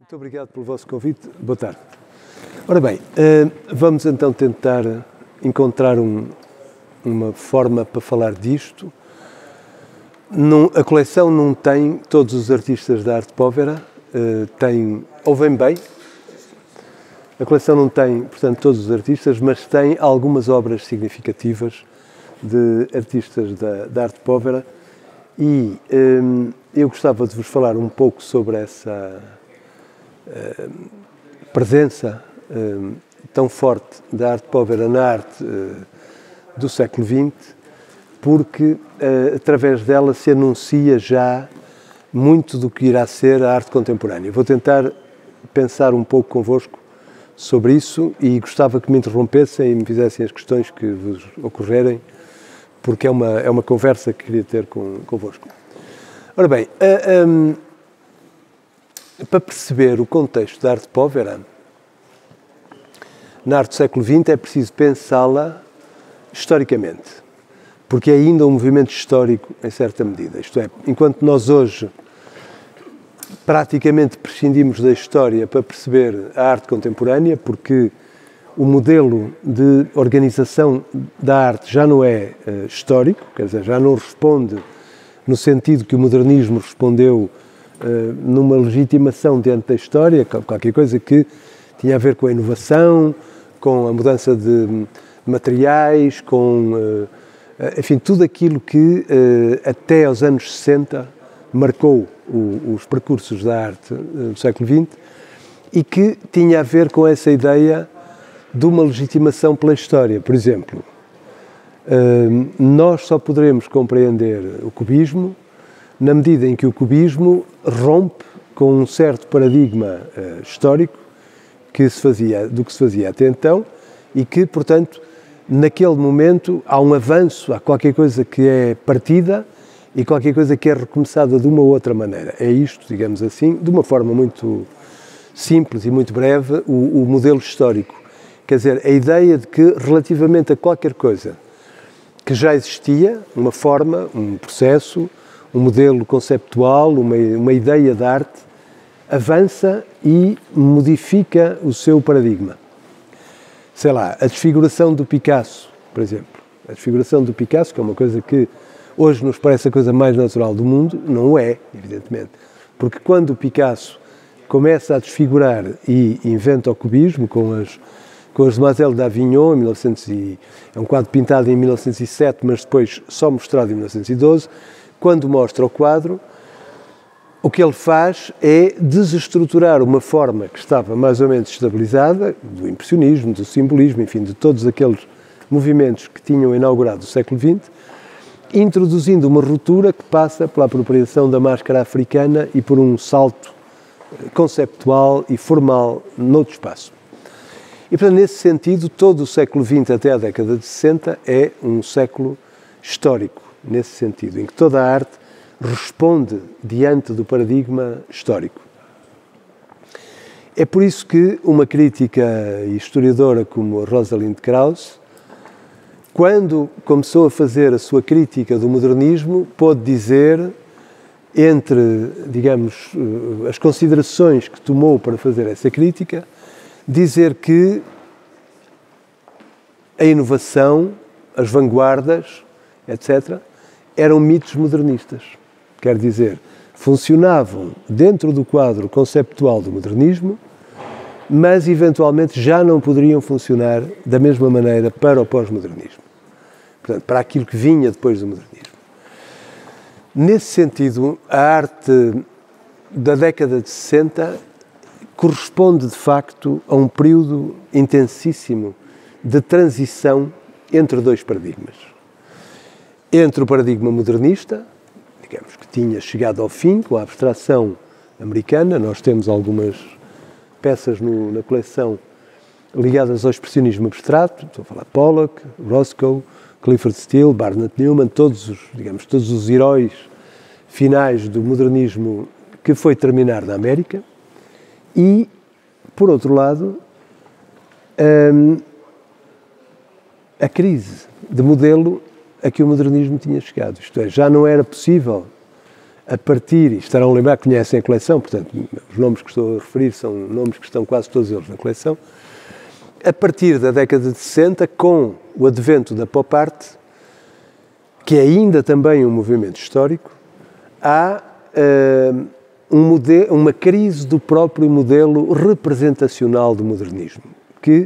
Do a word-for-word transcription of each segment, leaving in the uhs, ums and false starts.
Muito obrigado pelo vosso convite. Boa tarde. Ora bem, vamos então tentar encontrar um, uma forma para falar disto. Não, a coleção não tem todos os artistas da arte povera, tem, ouvem bem, a coleção não tem, portanto, todos os artistas, mas tem algumas obras significativas de artistas da, da arte povera e um, eu gostava de vos falar um pouco sobre essa uh, presença uh, tão forte da arte povera na arte uh, do século vinte, porque uh, através dela se anuncia já muito do que irá ser a arte contemporânea. Vou tentar pensar um pouco convosco sobre isso e gostava que me interrompessem e me fizessem as questões que vos ocorrerem, porque é uma, é uma conversa que queria ter com, convosco. Ora bem, uh, um, para perceber o contexto da arte povera, na arte do século vinte é preciso pensá-la historicamente, porque é ainda um movimento histórico em certa medida. Isto é, enquanto nós hoje praticamente prescindimos da história para perceber a arte contemporânea, porque o modelo de organização da arte já não é uh, histórico, quer dizer, já não responde no sentido que o modernismo respondeu uh, numa legitimação diante da história, qualquer coisa que tinha a ver com a inovação, com a mudança de materiais, com, uh, enfim, tudo aquilo que uh, até aos anos sessenta marcou o, os percursos da arte uh, do século vinte e que tinha a ver com essa ideia de uma legitimação pela história. Por exemplo, nós só poderemos compreender o cubismo na medida em que o cubismo rompe com um certo paradigma histórico que se fazia, do que se fazia até então e que, portanto, naquele momento há um avanço, há qualquer coisa que é partida e qualquer coisa que é recomeçada de uma ou outra maneira. É isto, digamos assim, de uma forma muito simples e muito breve, o, o modelo histórico. Quer dizer, a ideia de que, relativamente a qualquer coisa que já existia, uma forma, um processo, um modelo conceptual, uma, uma ideia de arte, avança e modifica o seu paradigma. Sei lá, a desfiguração do Picasso, por exemplo. A desfiguração do Picasso, que é uma coisa que hoje nos parece a coisa mais natural do mundo, não é, evidentemente. Porque quando o Picasso começa a desfigurar e inventa o cubismo com as com as Demoiselles d'Avignon, em mil e novecentos e, é um quadro pintado em mil novecentos e sete, mas depois só mostrado em mil novecentos e doze, quando mostra o quadro, o que ele faz é desestruturar uma forma que estava mais ou menos estabilizada, do impressionismo, do simbolismo, enfim, de todos aqueles movimentos que tinham inaugurado o século vinte, introduzindo uma ruptura que passa pela apropriação da máscara africana e por um salto conceptual e formal noutro espaço. E, portanto, nesse sentido, todo o século vinte até a década de sessenta é um século histórico, nesse sentido, em que toda a arte responde diante do paradigma histórico. É por isso que uma crítica e historiadora como Rosalind Krauss, quando começou a fazer a sua crítica do modernismo, pôde dizer, entre, digamos, as considerações que tomou para fazer essa crítica, dizer que a inovação, as vanguardas, etcétera, eram mitos modernistas. Quer dizer, funcionavam dentro do quadro conceptual do modernismo, mas eventualmente já não poderiam funcionar da mesma maneira para o pós-modernismo. Portanto, para aquilo que vinha depois do modernismo. Nesse sentido, a arte da década de sessenta corresponde, de facto, a um período intensíssimo de transição entre dois paradigmas. Entre o paradigma modernista, digamos que tinha chegado ao fim com a abstração americana, nós temos algumas peças no, na coleção ligadas ao expressionismo abstrato, estou a falar de Pollock, Roscoe, Clifford Steele, Barnett Newman, todos os, digamos, todos os heróis finais do modernismo que foi terminar na América. E, por outro lado, hum, a crise de modelo a que o modernismo tinha chegado. Isto é, já não era possível a partir, e estarão a lembrar que conhecem a coleção, portanto, os nomes que estou a referir são nomes que estão quase todos eles na coleção, a partir da década de sessenta, com o advento da pop art, que é ainda também um movimento histórico, há uh, um modelo, uma crise do próprio modelo representacional do modernismo, que,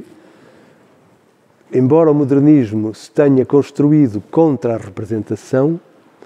embora o modernismo se tenha construído contra a representação,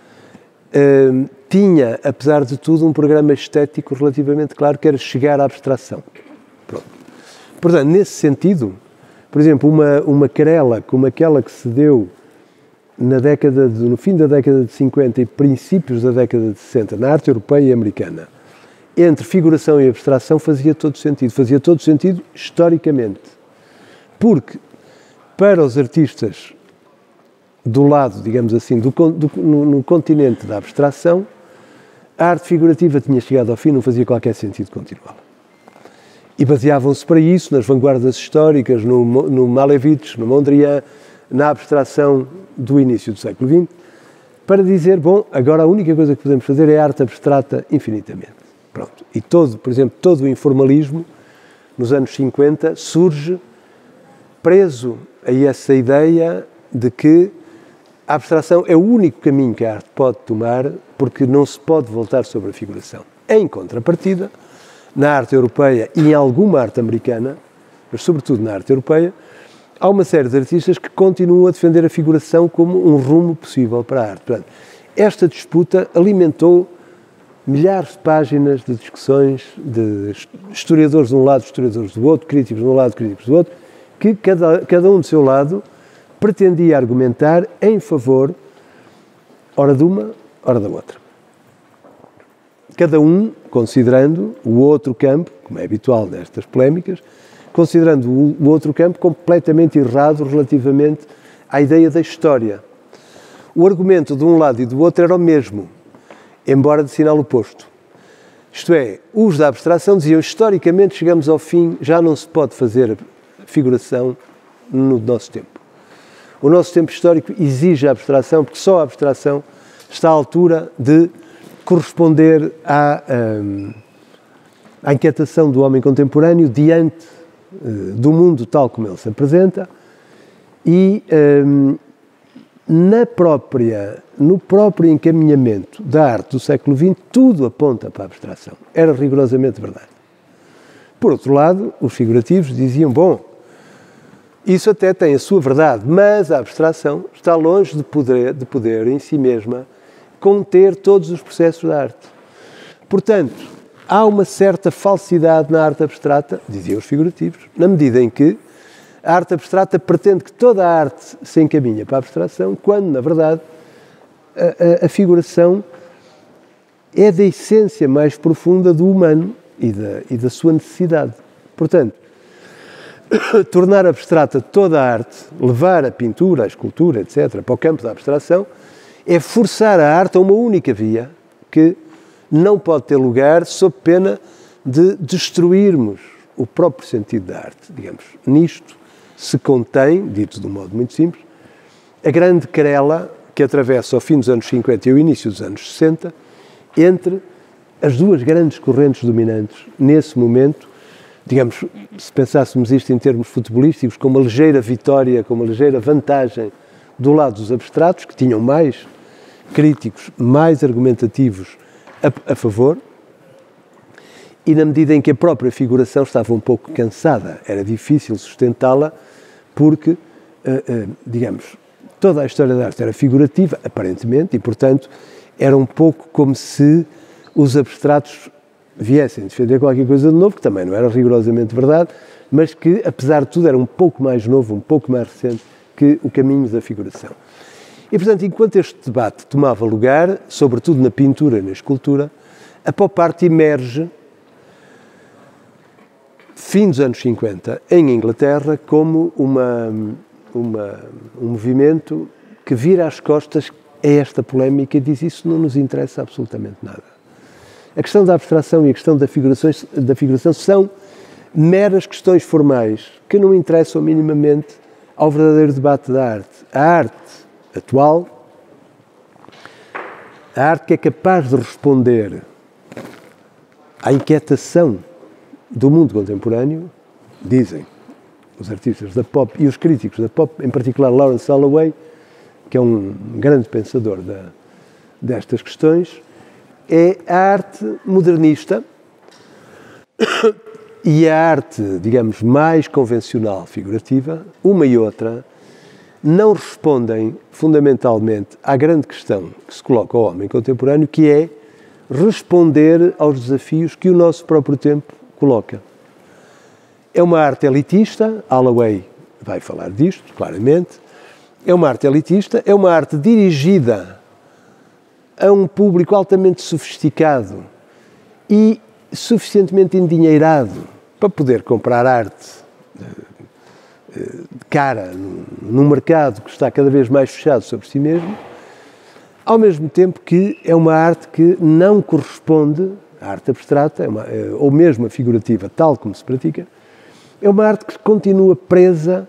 uh, tinha, apesar de tudo, um programa estético relativamente claro, que era chegar à abstração. Pronto. Portanto, nesse sentido, por exemplo, uma, uma querela como aquela que se deu na década de, no fim da década de cinquenta e princípios da década de sessenta, na arte europeia e americana, entre figuração e abstração, fazia todo sentido. Fazia todo sentido historicamente. Porque, para os artistas do lado, digamos assim, do, do, no, no continente da abstração, a arte figurativa tinha chegado ao fim, não fazia qualquer sentido continuá-la. E baseavam-se para isso nas vanguardas históricas, no, no Malevich, no Mondrian, na abstração do início do século vinte, para dizer, bom, agora a única coisa que podemos fazer é arte abstrata infinitamente. Pronto. E todo, por exemplo, todo o informalismo, nos anos cinquenta, surge preso a essa ideia de que a abstração é o único caminho que a arte pode tomar, porque não se pode voltar sobre a figuração. Em contrapartida, na arte europeia e em alguma arte americana, mas sobretudo na arte europeia, há uma série de artistas que continuam a defender a figuração como um rumo possível para a arte. Portanto, esta disputa alimentou milhares de páginas de discussões de historiadores de um lado, historiadores do outro, críticos de um lado, críticos do outro, que cada, cada um do seu lado pretendia argumentar em favor, ora de uma, ora da outra. Cada um considerando o outro campo, como é habitual nestas polémicas, considerando o outro campo completamente errado relativamente à ideia da história. O argumento de um lado e do outro era o mesmo, embora de sinal oposto. Isto é, os da abstração diziam, historicamente chegamos ao fim, já não se pode fazer figuração no nosso tempo. O nosso tempo histórico exige a abstração, porque só a abstração está à altura de corresponder à, um, à inquietação do homem contemporâneo diante uh, do mundo tal como ele se apresenta e um, na própria, no próprio encaminhamento da arte do século vinte, tudo aponta para a abstração. Era rigorosamente verdade. Por outro lado, os figurativos diziam, bom, isso até tem a sua verdade, mas a abstração está longe de poder, de poder em si mesma conter todos os processos da arte. Portanto, há uma certa falsidade na arte abstrata, diziam os figurativos, na medida em que a arte abstrata pretende que toda a arte se encaminha para a abstração, quando, na verdade, a, a, a figuração é da essência mais profunda do humano e da, e da sua necessidade. Portanto, tornar abstrata toda a arte, levar a pintura, a escultura, etcétera, para o campo da abstração, é forçar a arte a uma única via que não pode ter lugar sob pena de destruirmos o próprio sentido da arte. Digamos, nisto se contém, dito de um modo muito simples, a grande querela que atravessa o fim dos anos cinquenta e o início dos anos sessenta entre as duas grandes correntes dominantes nesse momento. Digamos, se pensássemos isto em termos futebolísticos, com uma ligeira vitória, com uma ligeira vantagem do lado dos abstratos, que tinham mais críticos, mais argumentativos a, a favor, e na medida em que a própria figuração estava um pouco cansada, era difícil sustentá-la, porque, uh, uh, digamos, toda a história da arte era figurativa, aparentemente, e, portanto, era um pouco como se os abstratos viessem defender qualquer coisa de novo, que também não era rigorosamente verdade, mas que, apesar de tudo, era um pouco mais novo, um pouco mais recente que o caminho da figuração. E, portanto, enquanto este debate tomava lugar, sobretudo na pintura e na escultura, a pop art emerge, fim dos anos cinquenta, em Inglaterra, como uma, uma, um movimento que vira as costas a esta polémica e diz isso não nos interessa absolutamente nada. A questão da abstração e a questão da figuração, da figuração são meras questões formais que não interessam minimamente ao verdadeiro debate da arte. A arte atual a arte que é capaz de responder à inquietação do mundo contemporâneo, dizem os artistas da pop e os críticos da pop, em particular Lawrence Holloway, que é um grande pensador da, destas questões, é a arte modernista e a arte, digamos, mais convencional, figurativa, uma e outra, não respondem fundamentalmente à grande questão que se coloca ao homem contemporâneo, que é responder aos desafios que o nosso próprio tempo coloca. É uma arte elitista, Holloway vai falar disto, claramente, é uma arte elitista, é uma arte dirigida a um público altamente sofisticado e suficientemente endinheirado para poder comprar arte de cara num mercado que está cada vez mais fechado sobre si mesmo, ao mesmo tempo que é uma arte que não corresponde, a arte abstrata, é uma, ou mesmo a figurativa, tal como se pratica, é uma arte que continua presa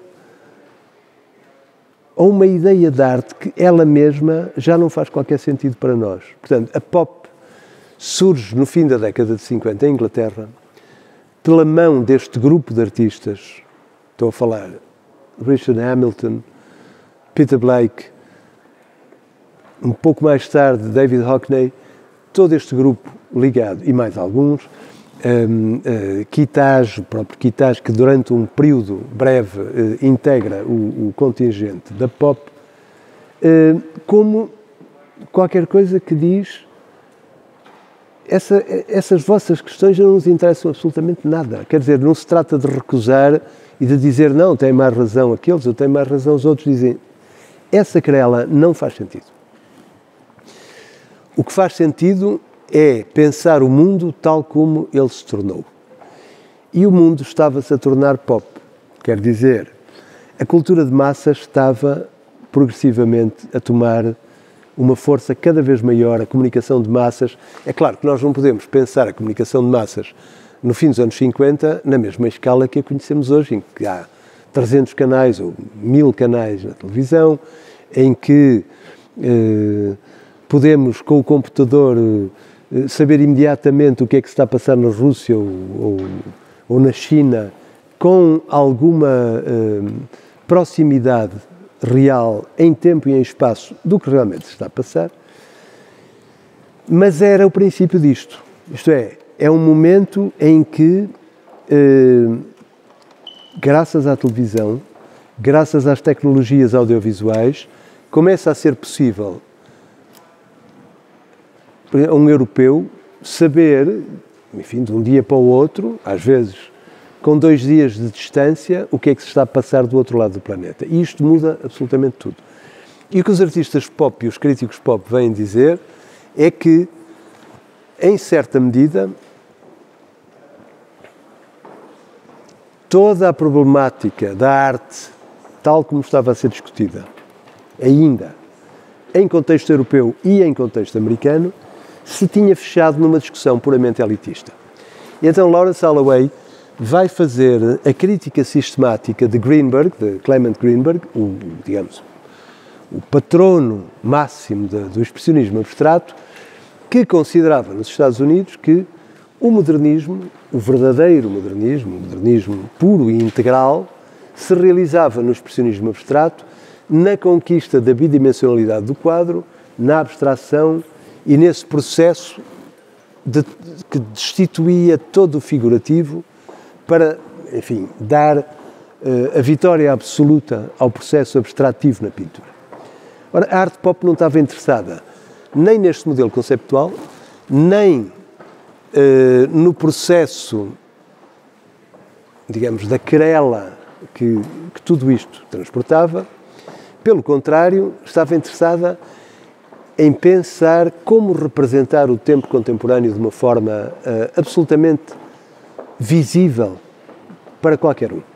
a uma ideia de arte que ela mesma já não faz qualquer sentido para nós. Portanto, a pop surge no fim da década de cinquenta em Inglaterra, pela mão deste grupo de artistas, estou a falar Richard Hamilton, Peter Blake, um pouco mais tarde David Hockney, todo este grupo ligado, e mais alguns, um, uh, Quitage, o próprio Quitage, que durante um período breve uh, integra o, o contingente da pop, uh, como qualquer coisa que diz essa, essas vossas questões não nos interessam absolutamente nada. Quer dizer, não se trata de recusar e de dizer não, tem mais razão aqueles, ou tem mais razão os outros, dizem essa querela não faz sentido. O que faz sentido é pensar o mundo tal como ele se tornou. E o mundo estava-se a tornar pop. Quer dizer, a cultura de massas estava progressivamente a tomar uma força cada vez maior, a comunicação de massas. É claro que nós não podemos pensar a comunicação de massas no fim dos anos cinquenta na mesma escala que a conhecemos hoje, em que há trezentos canais ou mil canais na televisão, em que eh, podemos, com o computador, eh, saber imediatamente o que é que se está a passar na Rússia ou, ou, ou na China, com alguma eh, proximidade real, em tempo e em espaço, do que realmente se está a passar. Mas era o princípio disto. Isto é, é um momento em que, eh, graças à televisão, graças às tecnologias audiovisuais, começa a ser possível a um europeu saber, enfim, de um dia para o outro, às vezes com dois dias de distância, o que é que se está a passar do outro lado do planeta. E isto muda absolutamente tudo. E o que os artistas pop e os críticos pop vêm dizer é que, em certa medida, toda a problemática da arte, tal como estava a ser discutida, ainda em contexto europeu e em contexto americano, se tinha fechado numa discussão puramente elitista. E então Lawrence Holloway vai fazer a crítica sistemática de Greenberg, de Clement Greenberg, o, digamos, o patrono máximo de, do expressionismo abstrato, que considerava nos Estados Unidos que o modernismo, o verdadeiro modernismo, o modernismo puro e integral, se realizava no expressionismo abstrato, na conquista da bidimensionalidade do quadro, na abstração e nesse processo de, que destituía todo o figurativo para, enfim, dar uh, a vitória absoluta ao processo abstrativo na pintura. Ora, a arte pop não estava interessada nem neste modelo conceptual, nem uh, no processo, digamos, da querela que, que tudo isto transportava. Pelo contrário, estava interessada em pensar como representar o tempo contemporâneo de uma forma uh, absolutamente visível para qualquer um.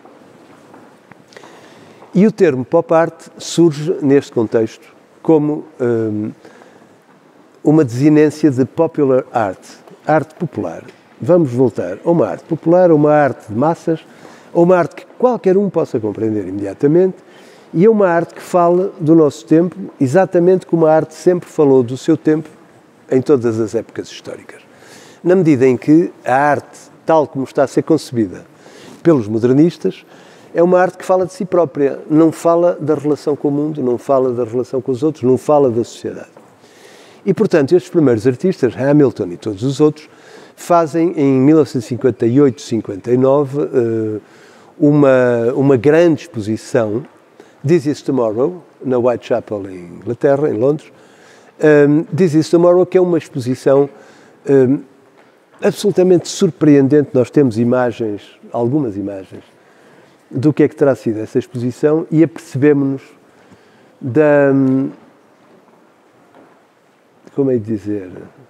E o termo pop art surge neste contexto como um, uma desinência de popular art, arte popular. Vamos voltar a uma arte popular, a uma arte de massas, a uma arte que qualquer um possa compreender imediatamente, e a uma arte que fala do nosso tempo, exatamente como a arte sempre falou do seu tempo em todas as épocas históricas. Na medida em que a arte, tal como está a ser concebida pelos modernistas, é uma arte que fala de si própria, não fala da relação com o mundo, não fala da relação com os outros, não fala da sociedade. E, portanto, estes primeiros artistas, Hamilton e todos os outros, fazem em mil novecentos e cinquenta e oito, cinquenta e nove uma, uma grande exposição, This Is Tomorrow, na Whitechapel, em Inglaterra, em Londres. Um, This Is Tomorrow, que é uma exposição um, absolutamente surpreendente. Nós temos imagens, algumas imagens, do que é que terá sido essa exposição e apercebemos-nos da, como é de dizer,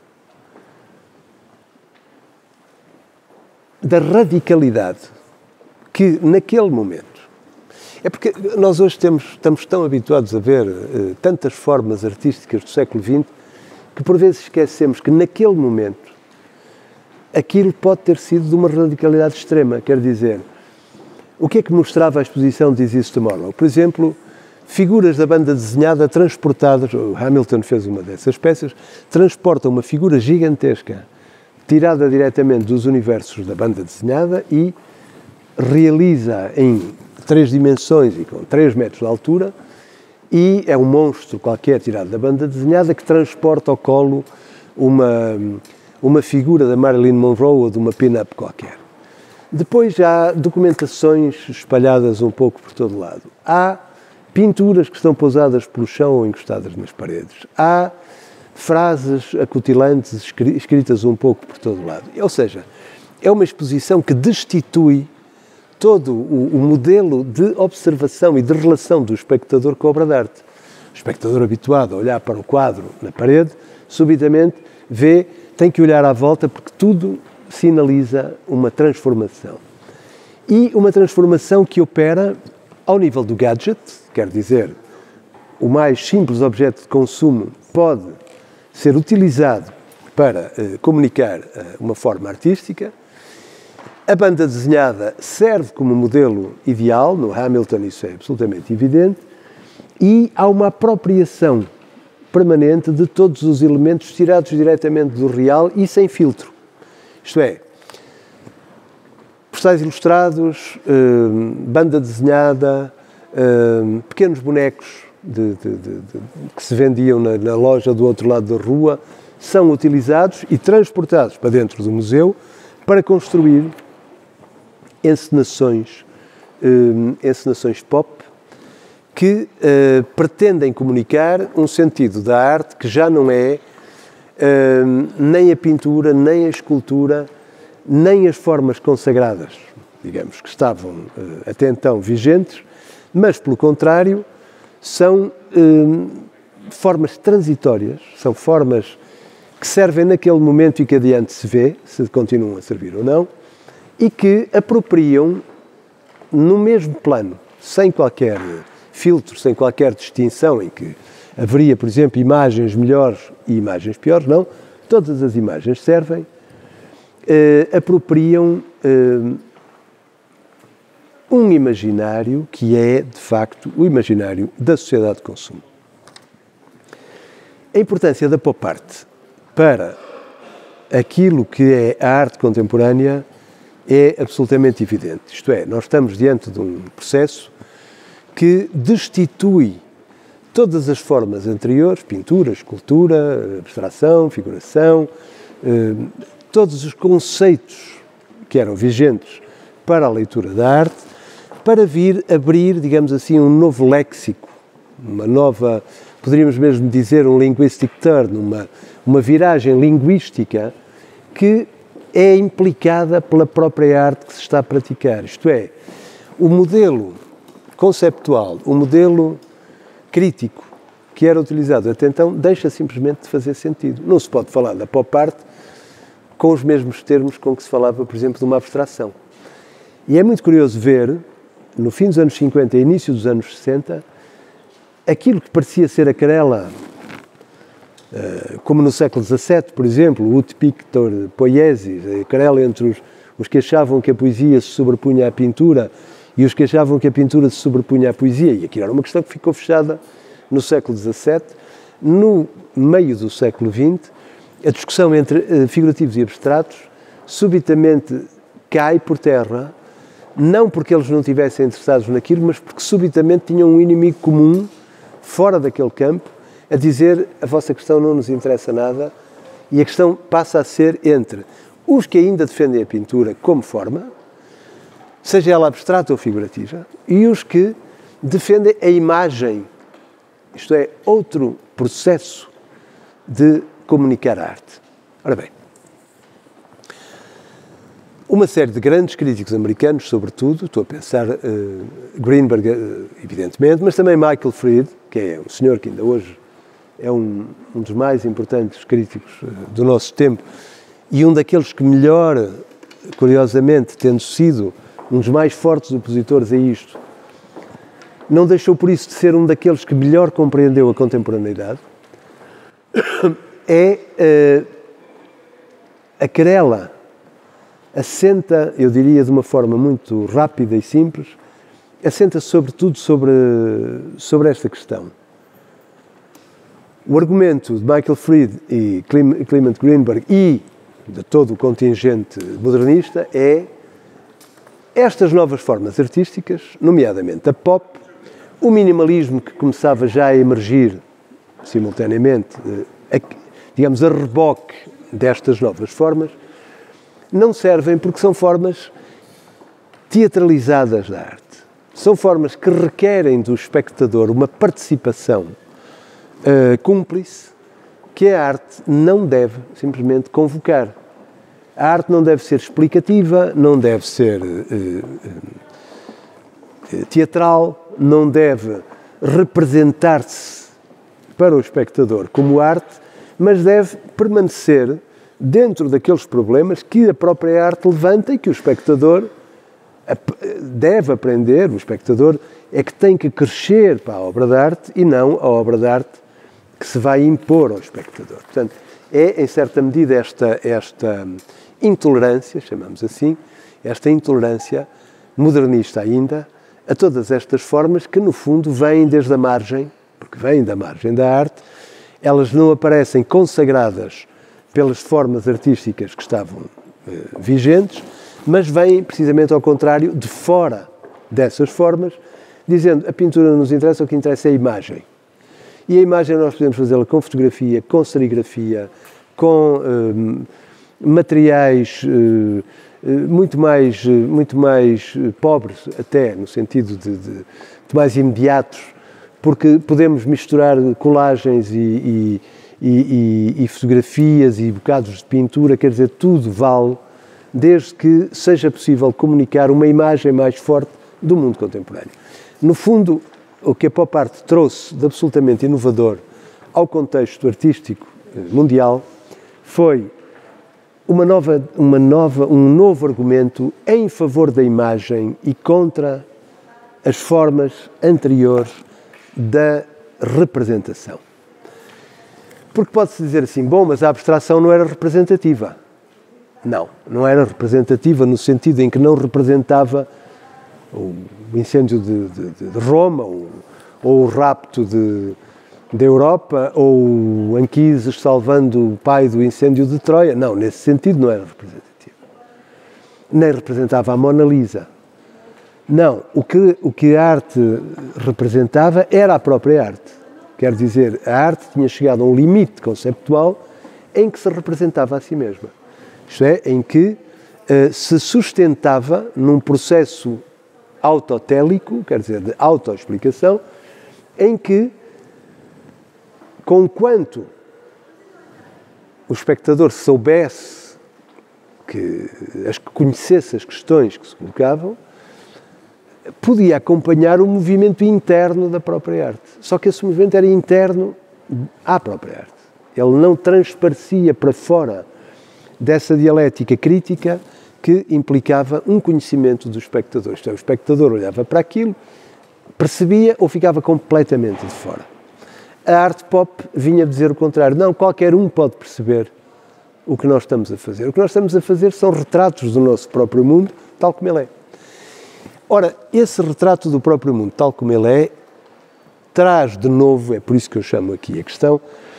da radicalidade que naquele momento, é porque nós hoje temos, estamos tão habituados a ver uh, tantas formas artísticas do século vinte que por vezes esquecemos que naquele momento aquilo pode ter sido de uma radicalidade extrema, quer dizer, o que é que mostrava a exposição de This Is Tomorrow? Por exemplo, figuras da banda desenhada transportadas, o Hamilton fez uma dessas peças, transporta uma figura gigantesca, tirada diretamente dos universos da banda desenhada e realiza em três dimensões e com três metros de altura, e é um monstro qualquer tirado da banda desenhada que transporta ao colo uma, uma figura da Marilyn Monroe ou de uma pin-up qualquer. Depois há documentações espalhadas um pouco por todo lado. Há pinturas que estão pousadas pelo chão ou encostadas nas paredes. Há frases acutilantes escritas um pouco por todo lado. Ou seja, é uma exposição que destitui todo o, o modelo de observação e de relação do espectador com a obra de arte. O espectador habituado a olhar para o quadro na parede, subitamente vê, tem que olhar à volta porque tudo sinaliza uma transformação. E uma transformação que opera ao nível do gadget, quer dizer, o mais simples objeto de consumo pode ser utilizado para eh, comunicar eh, uma forma artística. A banda desenhada serve como modelo ideal, no Hamilton isso é absolutamente evidente, e há uma apropriação permanente de todos os elementos tirados diretamente do real e sem filtro. Isto é, postais ilustrados, eh, banda desenhada, eh, pequenos bonecos de, de, de, de, que se vendiam na, na loja do outro lado da rua, são utilizados e transportados para dentro do museu para construir encenações, eh, encenações pop que eh, pretendem comunicar um sentido da arte que já não é Uh, nem a pintura, nem a escultura, nem as formas consagradas, digamos, que estavam uh, até então vigentes, mas, pelo contrário, são uh, formas transitórias, são formas que servem naquele momento e que adiante se vê, se continuam a servir ou não, e que apropriam no mesmo plano, sem qualquer filtro, sem qualquer distinção em que haveria, por exemplo, imagens melhores e imagens piores, não. Todas as imagens servem, eh, apropriam eh, um imaginário que é, de facto, o imaginário da sociedade de consumo. A importância da pop art para aquilo que é a arte contemporânea é absolutamente evidente. Isto é, nós estamos diante de um processo que destitui todas as formas anteriores, pintura, escultura, abstração, figuração, eh, todos os conceitos que eram vigentes para a leitura da arte, para vir abrir, digamos assim, um novo léxico, uma nova, poderíamos mesmo dizer um linguistic turn, uma, uma viragem linguística que é implicada pela própria arte que se está a praticar. Isto é, o modelo conceptual, o modelo crítico que era utilizado até então deixa simplesmente de fazer sentido. Não se pode falar da pop art com os mesmos termos com que se falava, por exemplo, de uma abstração. E é muito curioso ver, no fim dos anos cinquenta e início dos anos sessenta, aquilo que parecia ser aquarela, como no século dezassete, por exemplo, o ut pictor poiesis, a aquarela entre os, os que achavam que a poesia se sobrepunha à pintura e os que achavam que a pintura se sobrepunha à poesia, e aquilo era uma questão que ficou fechada no século dezassete. No meio do século vinte, a discussão entre uh, figurativos e abstratos subitamente cai por terra, não porque eles não estivessem interessados naquilo, mas porque subitamente tinham um inimigo comum, fora daquele campo, a dizer a vossa questão não nos interessa nada, e a questão passa a ser entre os que ainda defendem a pintura como forma, seja ela abstrata ou figurativa, e os que defendem a imagem, isto é, outro processo de comunicar a arte. Ora bem, uma série de grandes críticos americanos, sobretudo, estou a pensar uh, Greenberg, uh, evidentemente, mas também Michael Fried, que é um senhor que ainda hoje é um, um dos mais importantes críticos uh, do nosso tempo e um daqueles que melhor, curiosamente, tendo sido um dos mais fortes opositores a isto, não deixou por isso de ser um daqueles que melhor compreendeu a contemporaneidade, é uh, a querela assenta, eu diria de uma forma muito rápida e simples, assenta sobretudo sobre, sobre esta questão. O argumento de Michael Fried e Clement Greenberg e de todo o contingente modernista é estas novas formas artísticas, nomeadamente a pop, o minimalismo que começava já a emergir simultaneamente, a, digamos, a reboque destas novas formas, não servem porque são formas teatralizadas da arte. São formas que requerem do espectador uma participação uh, cúmplice que a arte não deve simplesmente convocar. A arte não deve ser explicativa, não deve ser uh, uh, teatral, não deve representar-se para o espectador como arte, mas deve permanecer dentro daqueles problemas que a própria arte levanta e que o espectador deve aprender, o espectador é que tem que crescer para a obra de arte e não a obra de arte que se vai impor ao espectador. Portanto, é, em certa medida, esta, esta intolerância, chamamos assim, esta intolerância modernista ainda, a todas estas formas que, no fundo, vêm desde a margem, porque vêm da margem da arte, elas não aparecem consagradas pelas formas artísticas que estavam eh, vigentes, mas vêm precisamente ao contrário, de fora dessas formas, dizendo a pintura não nos interessa, o que interessa é a imagem. E a imagem nós podemos fazê-la com fotografia, com serigrafia, com eh, materiais eh, muito mais, muito mais pobres, até no sentido de, de, de mais imediatos, porque podemos misturar colagens e, e, e, e fotografias e bocados de pintura, quer dizer, tudo vale, desde que seja possível comunicar uma imagem mais forte do mundo contemporâneo. No fundo, o que a pop art trouxe de absolutamente inovador ao contexto artístico mundial foi uma nova, uma nova, um novo argumento em favor da imagem e contra as formas anteriores da representação. Porque pode-se dizer assim, bom, mas a abstração não era representativa. Não, não era representativa no sentido em que não representava o incêndio de, de, de Roma, ou, ou o rapto de, de Europa, ou Anquises salvando o pai do incêndio de Troia. Não, nesse sentido não era representativa. Nem representava a Mona Lisa. Não, o que, o que a arte representava era a própria arte. Quer dizer, a arte tinha chegado a um limite conceptual em que se representava a si mesma. Isto é, em que uh, se sustentava num processo autotélico, quer dizer, de autoexplicação, em que, conquanto o espectador soubesse, que, as, conhecesse as questões que se colocavam, podia acompanhar o movimento interno da própria arte. Só que esse movimento era interno à própria arte. Ele não transparecia para fora dessa dialética crítica que implicava um conhecimento do espectador. Isto é, o espectador olhava para aquilo, percebia ou ficava completamente de fora. A arte pop vinha dizer o contrário. Não, qualquer um pode perceber o que nós estamos a fazer. O que nós estamos a fazer são retratos do nosso próprio mundo, tal como ele é. Ora, esse retrato do próprio mundo, tal como ele é, traz de novo, é por isso que eu chamo aqui a questão,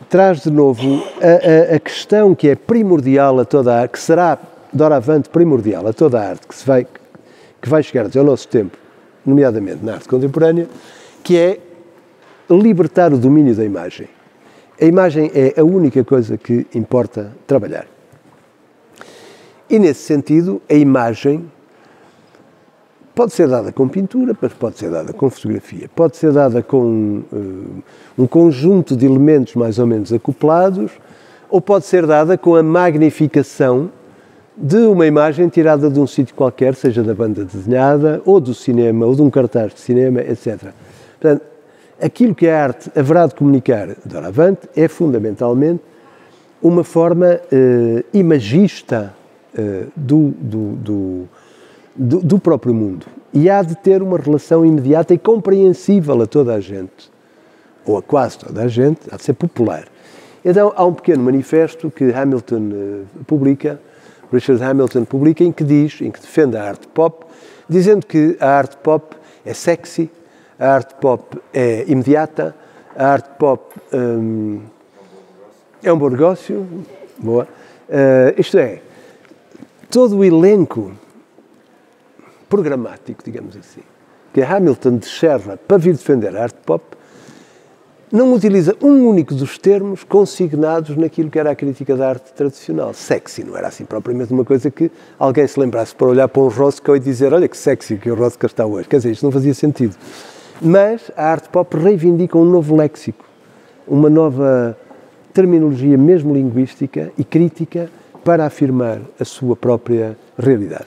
traz de novo a, a, a questão que é primordial a toda a arte, que será doravante primordial a toda a arte que, se vai, que vai chegar até ao nosso tempo, nomeadamente na arte contemporânea, que é libertar o domínio da imagem. A imagem é a única coisa que importa trabalhar. E, nesse sentido, a imagem pode ser dada com pintura, mas pode ser dada com fotografia, pode ser dada com uh, um conjunto de elementos mais ou menos acoplados, ou pode ser dada com a magnificação de uma imagem tirada de um sítio qualquer, seja da banda desenhada, ou do cinema, ou de um cartaz de cinema, etcétera. Portanto, aquilo que a arte haverá de comunicar doravante é fundamentalmente uma forma uh, imagista uh, do, do, do, do, do próprio mundo. E há de ter uma relação imediata e compreensível a toda a gente, ou a quase toda a gente, há de ser popular. Então, há um pequeno manifesto que Hamilton uh, publica, Richard Hamilton publica, em que diz, em que defende a arte pop, dizendo que a arte pop é sexy, a arte pop é imediata, a arte pop hum, é um bom negócio, boa. Uh, isto é, todo o elenco programático, digamos assim, que Hamilton descerra para vir defender a arte pop, não utiliza um único dos termos consignados naquilo que era a crítica da arte tradicional. Sexy não era assim propriamente uma coisa que alguém se lembrasse para olhar para um Roscoe e dizer olha que sexy que o Roscoe está hoje. Quer dizer, isto não fazia sentido. Mas a arte pop reivindica um novo léxico, uma nova terminologia mesmo linguística e crítica para afirmar a sua própria realidade.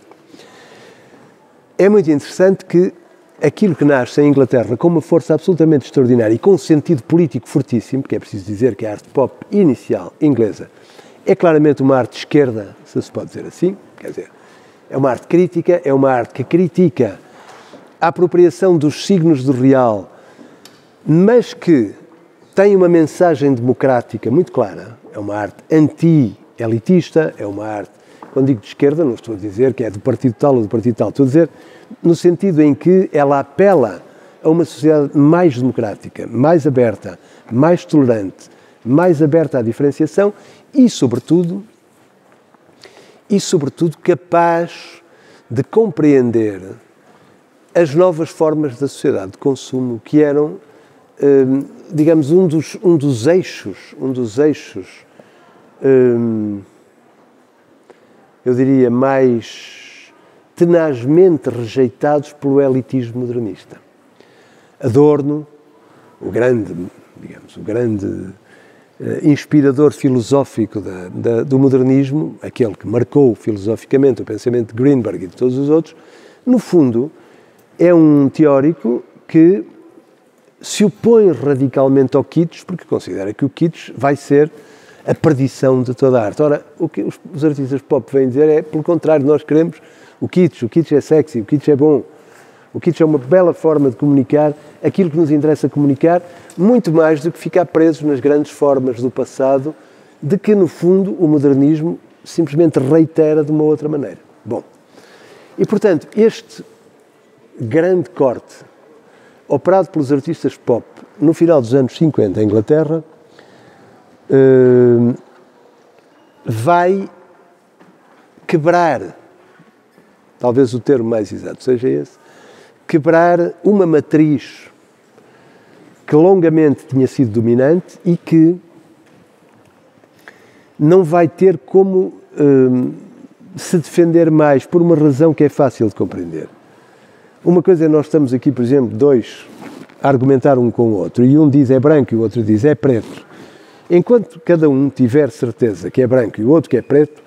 É muito interessante que aquilo que nasce em Inglaterra com uma força absolutamente extraordinária e com um sentido político fortíssimo, porque é preciso dizer que a arte pop inicial inglesa é claramente uma arte de esquerda, se se pode dizer assim, quer dizer, é uma arte crítica, é uma arte que critica a apropriação dos signos do real, mas que tem uma mensagem democrática muito clara. É uma arte anti-elitista, é uma arte, quando digo de esquerda, não estou a dizer que é do partido tal ou do partido tal, estou a dizer no sentido em que ela apela a uma sociedade mais democrática, mais aberta, mais tolerante, mais aberta à diferenciação e, sobretudo, e, sobretudo, capaz de compreender as novas formas da sociedade de consumo que eram, hum, digamos, um dos, um dos eixos, um dos eixos, hum, eu diria, mais tenazmente rejeitados pelo elitismo modernista. Adorno, o grande, digamos, o grande uh, inspirador filosófico da, da, do modernismo, aquele que marcou filosoficamente o pensamento de Greenberg e de todos os outros, no fundo, é um teórico que se opõe radicalmente ao kitsch, porque considera que o kitsch vai ser a perdição de toda a arte. Ora, o que os, os artistas pop vêm dizer é, pelo contrário, nós queremos o kitsch, o kitsch é sexy, o kitsch é bom, o kitsch é uma bela forma de comunicar aquilo que nos interessa comunicar, muito mais do que ficar presos nas grandes formas do passado, de que, no fundo, o modernismo simplesmente reitera de uma outra maneira. Bom, e, portanto, este grande corte operado pelos artistas pop no final dos anos cinquenta em Inglaterra uh, vai quebrar, talvez o termo mais exato seja esse, quebrar uma matriz que longamente tinha sido dominante e que não vai ter como uh, se defender mais por uma razão que é fácil de compreender. Uma coisa é nós estamos aqui, por exemplo, dois a argumentar um com o outro e um diz é branco e o outro diz é preto. Enquanto cada um tiver certeza que é branco e o outro que é preto,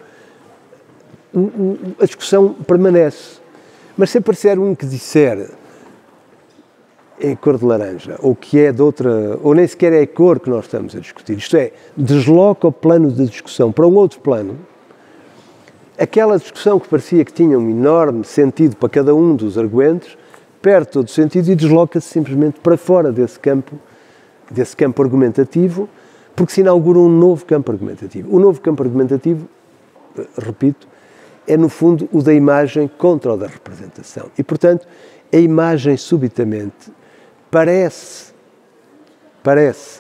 a discussão permanece. Mas se aparecer um que disser é cor de laranja, ou que é de outra, ou nem sequer é a cor que nós estamos a discutir, isto é, desloca o plano de discussão para um outro plano, aquela discussão que parecia que tinha um enorme sentido para cada um dos argumentos, perde todo o sentido e desloca-se simplesmente para fora desse campo, desse campo argumentativo, porque se inaugura um novo campo argumentativo. O novo campo argumentativo, repito, é no fundo o da imagem contra o da representação. E, portanto, a imagem subitamente parece, parece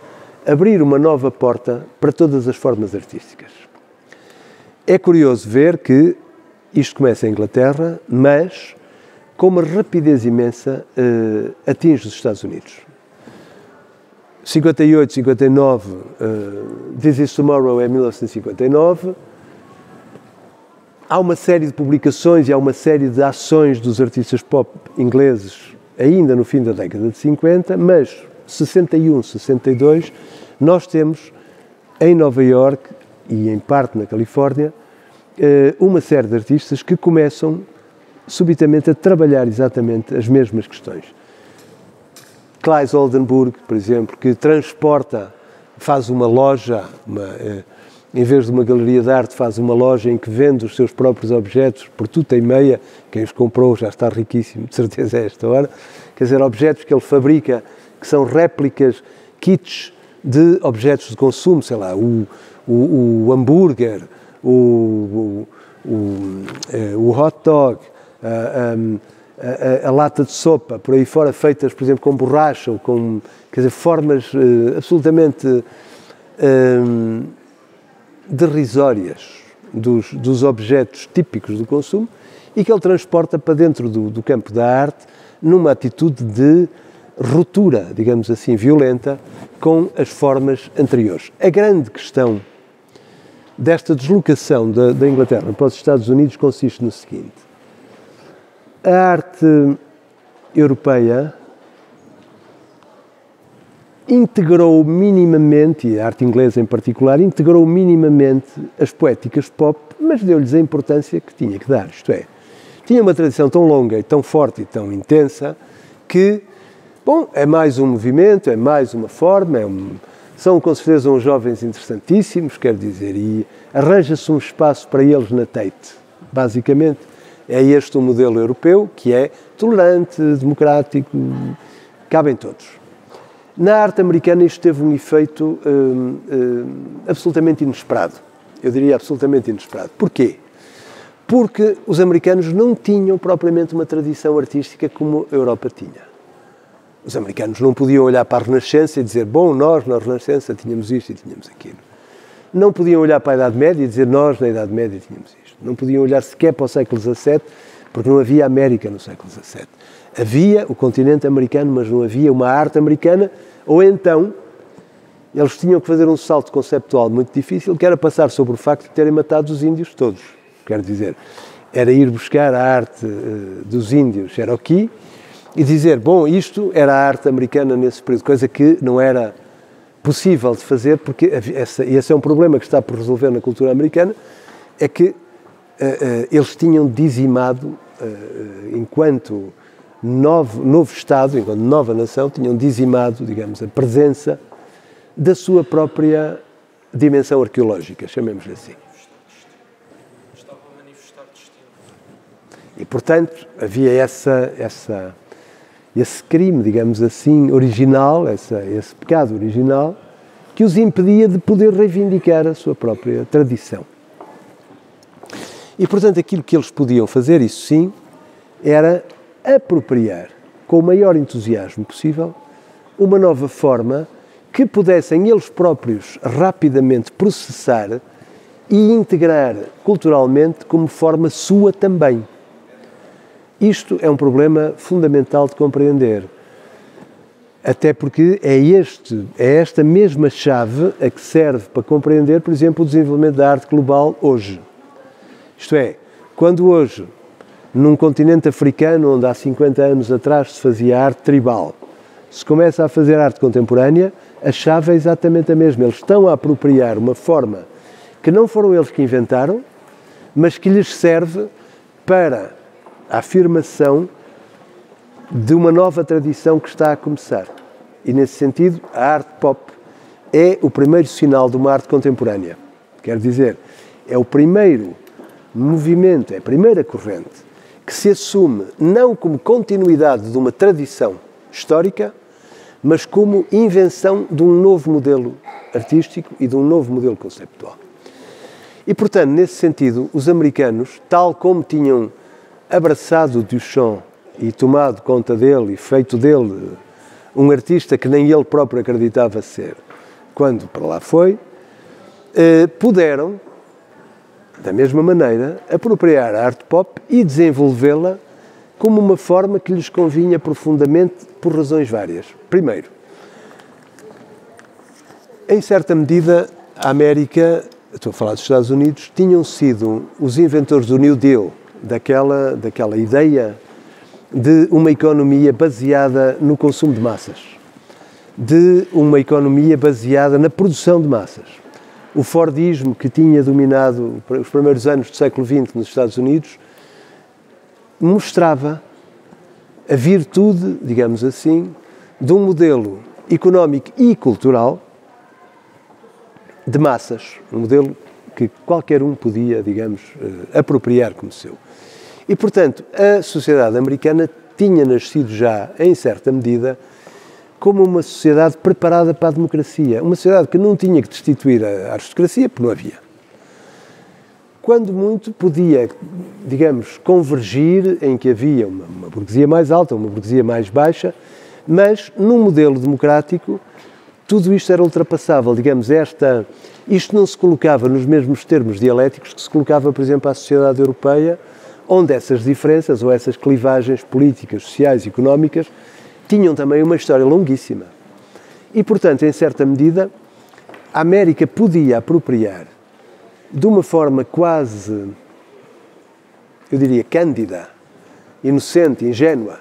abrir uma nova porta para todas as formas artísticas. É curioso ver que isto começa em Inglaterra, mas com uma rapidez imensa uh, atinge os Estados Unidos. cinquenta e oito, cinquenta e nove, uh, This Is Tomorrow é mil novecentos e cinquenta e nove. Há uma série de publicações e há uma série de ações dos artistas pop ingleses ainda no fim da década de cinquenta, mas sessenta e um, sessenta e dois, nós temos em Nova Iorque e em parte na Califórnia uma série de artistas que começam subitamente a trabalhar exatamente as mesmas questões. Claes Oldenburg, por exemplo, que transporta, faz uma loja, uma, em vez de uma galeria de arte, faz uma loja em que vende os seus próprios objetos por tuta e meia. Quem os comprou já está riquíssimo, de certeza, a esta hora. Quer dizer, objetos que ele fabrica, que são réplicas, kits de objetos de consumo, sei lá, o, o, o hambúrguer, o, o, o, o hot dog, a, a, a, a lata de sopa, por aí fora, feitas, por exemplo, com borracha, ou com, quer dizer, formas uh, absolutamente uh, derrisórias dos, dos objetos típicos do consumo, e que ele transporta para dentro do, do campo da arte numa atitude de ruptura, digamos assim, violenta, com as formas anteriores. A grande questão desta deslocação da, da Inglaterra para os Estados Unidos consiste no seguinte: a arte europeia integrou minimamente, e a arte inglesa em particular, integrou minimamente as poéticas pop, mas deu-lhes a importância que tinha que dar, isto é, tinha uma tradição tão longa e tão forte e tão intensa que, bom, é mais um movimento, é mais uma forma, é um, são com certeza uns jovens interessantíssimos, quer dizer, e arranja-se um espaço para eles na Tate. Basicamente, é este o modelo europeu, que é tolerante, democrático, cabem todos. Na arte americana isto teve um efeito hum, hum, absolutamente inesperado. Eu diria absolutamente inesperado. Porquê? Porque os americanos não tinham propriamente uma tradição artística como a Europa tinha. Os americanos não podiam olhar para a Renascença e dizer, bom, nós na Renascença tínhamos isto e tínhamos aquilo. Não podiam olhar para a Idade Média e dizer, nós na Idade Média tínhamos isto. Não podiam olhar sequer para o século dezassete, porque não havia América no século dezassete. Havia o continente americano, mas não havia uma arte americana, ou então eles tinham que fazer um salto conceptual muito difícil, que era passar sobre o facto de terem matado os índios todos. Quero dizer, era ir buscar a arte uh, dos índios Cherokee e dizer, bom, isto era a arte americana nesse período, coisa que não era possível de fazer, porque essa, esse é um problema que está por resolver na cultura americana, é que uh, uh, eles tinham dizimado, uh, enquanto novo, novo Estado, enquanto nova nação, tinham dizimado, digamos, a presença da sua própria dimensão arqueológica, chamemos-lhe assim. E, portanto, havia essa, essa, esse crime, digamos assim, original, essa, esse pecado original, que os impedia de poder reivindicar a sua própria tradição. E, portanto, aquilo que eles podiam fazer, isso sim, era apropriar, com o maior entusiasmo possível, uma nova forma que pudessem eles próprios rapidamente processar e integrar culturalmente como forma sua também. Isto é um problema fundamental de compreender, até porque é, este, é esta mesma chave a que serve para compreender, por exemplo, o desenvolvimento da arte global hoje. Isto é, quando hoje, num continente africano, onde há cinquenta anos atrás se fazia arte tribal, se começa a fazer arte contemporânea, a chave é exatamente a mesma. Eles estão a apropriar uma forma que não foram eles que inventaram, mas que lhes serve para a afirmação de uma nova tradição que está a começar. E, nesse sentido, a arte pop é o primeiro sinal de uma arte contemporânea. Quer dizer, é o primeiro movimento, é a primeira corrente que se assume não como continuidade de uma tradição histórica, mas como invenção de um novo modelo artístico e de um novo modelo conceptual. E, portanto, nesse sentido, os americanos, tal como tinham abraçado Duchamp e tomado conta dele e feito dele um artista que nem ele próprio acreditava ser, quando para lá foi, eh, puderam, da mesma maneira, apropriar a arte pop e desenvolvê-la como uma forma que lhes convinha profundamente por razões várias. Primeiro, em certa medida, a América, estou a falar dos Estados Unidos, tinham sido os inventores do New Deal, daquela, daquela ideia de uma economia baseada no consumo de massas, de uma economia baseada na produção de massas. O Fordismo, que tinha dominado os primeiros anos do século vinte nos Estados Unidos, mostrava a virtude, digamos assim, de um modelo económico e cultural de massas, um modelo que qualquer um podia, digamos, apropriar como seu. E, portanto, a sociedade americana tinha nascido já, em certa medida, como uma sociedade preparada para a democracia, uma sociedade que não tinha que destituir a aristocracia, porque não havia. Quando muito podia, digamos, convergir em que havia uma, uma burguesia mais alta, uma burguesia mais baixa, mas num modelo democrático tudo isto era ultrapassável, digamos, esta, isto não se colocava nos mesmos termos dialéticos que se colocava, por exemplo, à sociedade europeia, onde essas diferenças ou essas clivagens políticas, sociais e económicas tinham também uma história longuíssima. E, portanto, em certa medida, a América podia apropriar de uma forma quase, eu diria, cândida, inocente, ingênua,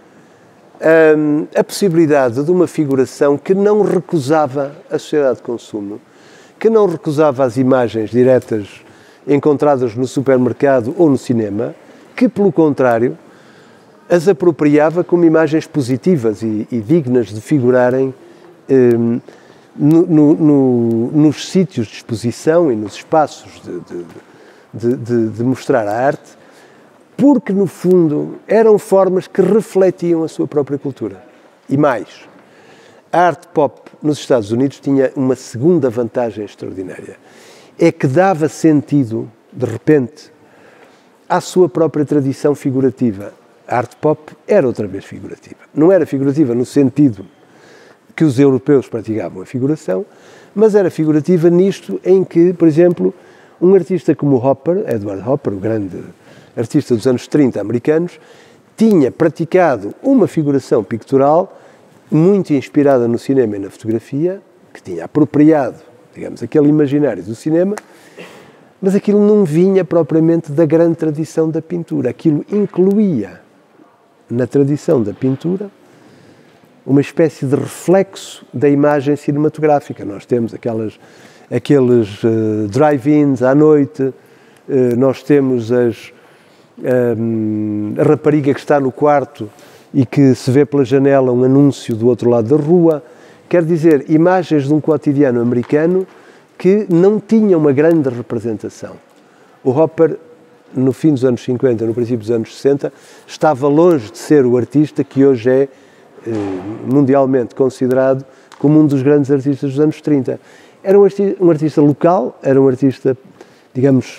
a possibilidade de uma figuração que não recusava a sociedade de consumo, que não recusava as imagens diretas encontradas no supermercado ou no cinema, que, pelo contrário, as apropriava como imagens positivas e, e dignas de figurarem eh, no, no, no, nos sítios de exposição e nos espaços de, de, de, de mostrar a arte, porque, no fundo, eram formas que refletiam a sua própria cultura. E mais, a arte pop nos Estados Unidos tinha uma segunda vantagem extraordinária. É que dava sentido, de repente, à sua própria tradição figurativa. A arte pop era outra vez figurativa. Não era figurativa no sentido que os europeus praticavam a figuração, mas era figurativa nisto em que, por exemplo, um artista como Hopper, Edward Hopper, o grande artista dos anos trinta americanos, tinha praticado uma figuração pictural muito inspirada no cinema e na fotografia, que tinha apropriado, digamos, aquele imaginário do cinema, mas aquilo não vinha propriamente da grande tradição da pintura. Aquilo incluía, na tradição da pintura, uma espécie de reflexo da imagem cinematográfica. Nós temos aquelas, aqueles uh, drive-ins à noite, uh, nós temos as, um, a rapariga que está no quarto e que se vê pela janela um anúncio do outro lado da rua. Quer dizer, imagens de um cotidiano americano que não tinham uma grande representação. O Hopper, no fim dos anos cinquenta, no princípio dos anos sessenta, estava longe de ser o artista que hoje é eh, mundialmente considerado como um dos grandes artistas dos anos trinta. Era um artista, um artista local, era um artista, digamos,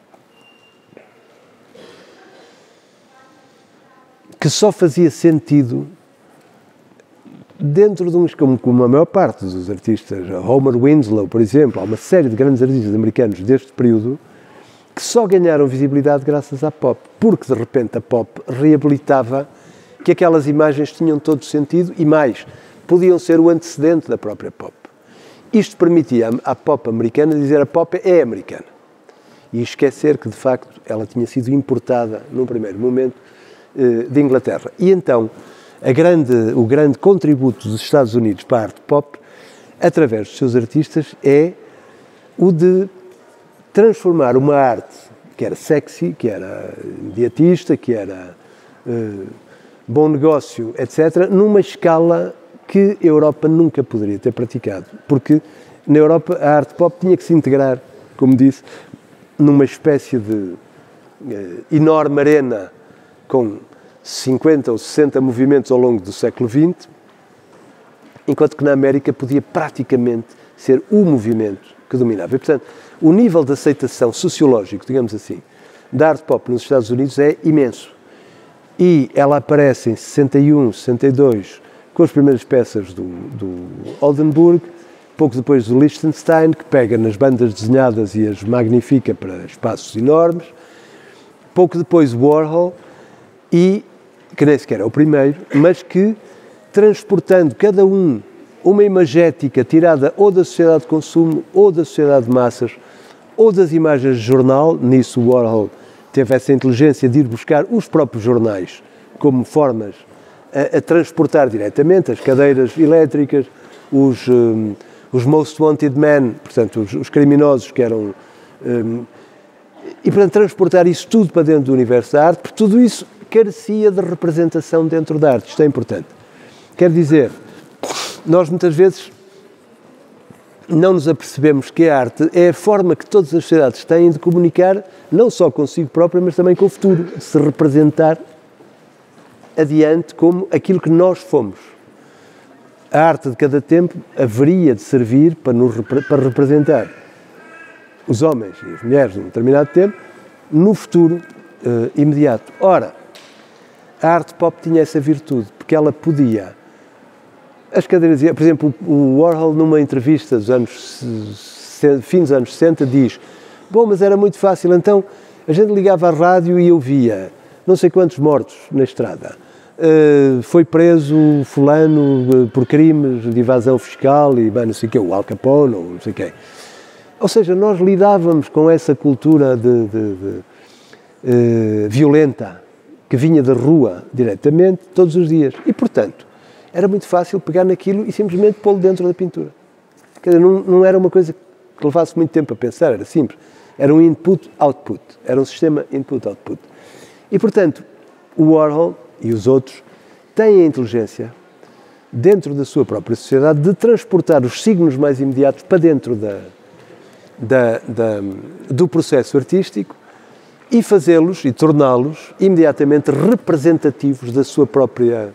que só fazia sentido dentro de uns, como, como a maior parte dos artistas, Homer Winslow, por exemplo, há uma série de grandes artistas americanos deste período que só ganharam visibilidade graças à pop, porque de repente a pop reabilitava que aquelas imagens tinham todo sentido e mais, podiam ser o antecedente da própria pop. Isto permitia à pop americana dizer a pop é americana e esquecer que de facto ela tinha sido importada num primeiro momento de Inglaterra. E então a grande, o grande contributo dos Estados Unidos para a arte pop, através dos seus artistas, é o de transformar uma arte que era sexy, que era imediatista, que era uh, bom negócio, etcétera, numa escala que a Europa nunca poderia ter praticado. Porque na Europa a arte pop tinha que se integrar, como disse, numa espécie de uh, enorme arena com cinquenta ou sessenta movimentos ao longo do século vinte, enquanto que na América podia praticamente ser o movimento que dominava. E, portanto, o nível de aceitação sociológico, digamos assim, da arte pop nos Estados Unidos é imenso. E ela aparece em sessenta e um, sessenta e dois, com as primeiras peças do, do Oldenburg, pouco depois o Lichtenstein, que pega nas bandas desenhadas e as magnifica para espaços enormes, pouco depois o Warhol, e que nem sequer é o primeiro, mas que, transportando cada um uma imagética tirada ou da sociedade de consumo, ou da sociedade de massas, ou das imagens de jornal, nisso o Warhol teve essa inteligência de ir buscar os próprios jornais como formas a, a transportar diretamente as cadeiras elétricas, os, um, os most wanted men, portanto, os, os criminosos que eram... Um, e, portanto, transportar isso tudo para dentro do universo da arte, porque tudo isso carecia de representação dentro da arte. Isto é importante. Quer dizer, nós muitas vezes não nos apercebemos que a arte é a forma que todas as sociedades têm de comunicar, não só consigo própria, mas também com o futuro, de se representar adiante como aquilo que nós fomos. A arte de cada tempo haveria de servir para, nos, para representar os homens e as mulheres num determinado tempo, no futuro uh, imediato. Ora, a arte pop tinha essa virtude, porque ela podia... As cadeiras, por exemplo, o Warhol, numa entrevista dos anos, fim dos anos sessenta, diz: bom, mas era muito fácil, então a gente ligava à rádio e eu via não sei quantos mortos na estrada. Uh, foi preso fulano uh, por crimes de evasão fiscal e, bem, não sei o quê, o Al Capone, ou não sei o quê. Ou seja, nós lidávamos com essa cultura de, de, de, uh, violenta que vinha da rua diretamente todos os dias. E, portanto, era muito fácil pegar naquilo e simplesmente pô-lo dentro da pintura. Quer dizer, não, não era uma coisa que levasse muito tempo a pensar, era simples. Era um input-output, era um sistema input-output. E, portanto, o Warhol e os outros têm a inteligência, dentro da sua própria sociedade, de transportar os signos mais imediatos para dentro da, da, da, do processo artístico e fazê-los e torná-los imediatamente representativos da sua própria...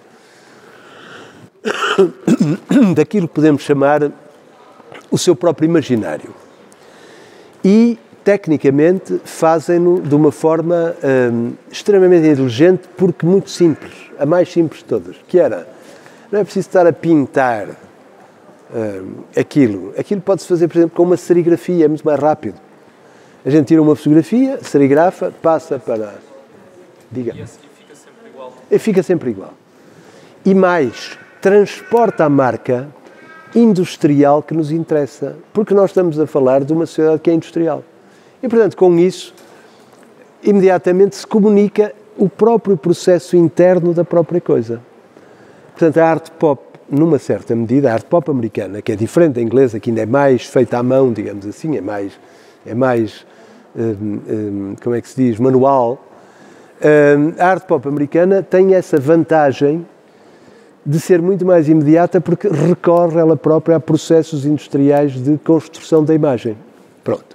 daquilo que podemos chamar o seu próprio imaginário. E, tecnicamente, fazem-no de uma forma hum, extremamente inteligente, porque muito simples, a mais simples de todas, que era, não é preciso estar a pintar hum, aquilo. Aquilo pode-se fazer, por exemplo, com uma serigrafia, é muito mais rápido. A gente tira uma fotografia, serigrafa, passa para... Diga. E fica sempre igual. E fica sempre igual. E mais... transporta a marca industrial que nos interessa, porque nós estamos a falar de uma sociedade que é industrial. E, portanto, com isso, imediatamente se comunica o próprio processo interno da própria coisa. Portanto, a arte pop, numa certa medida, a arte pop americana, que é diferente da inglesa, que ainda é mais feita à mão, digamos assim, é mais, é mais hum, hum, como é que se diz, manual, hum, a arte pop americana tem essa vantagem de ser muito mais imediata, porque recorre ela própria a processos industriais de construção da imagem. Pronto.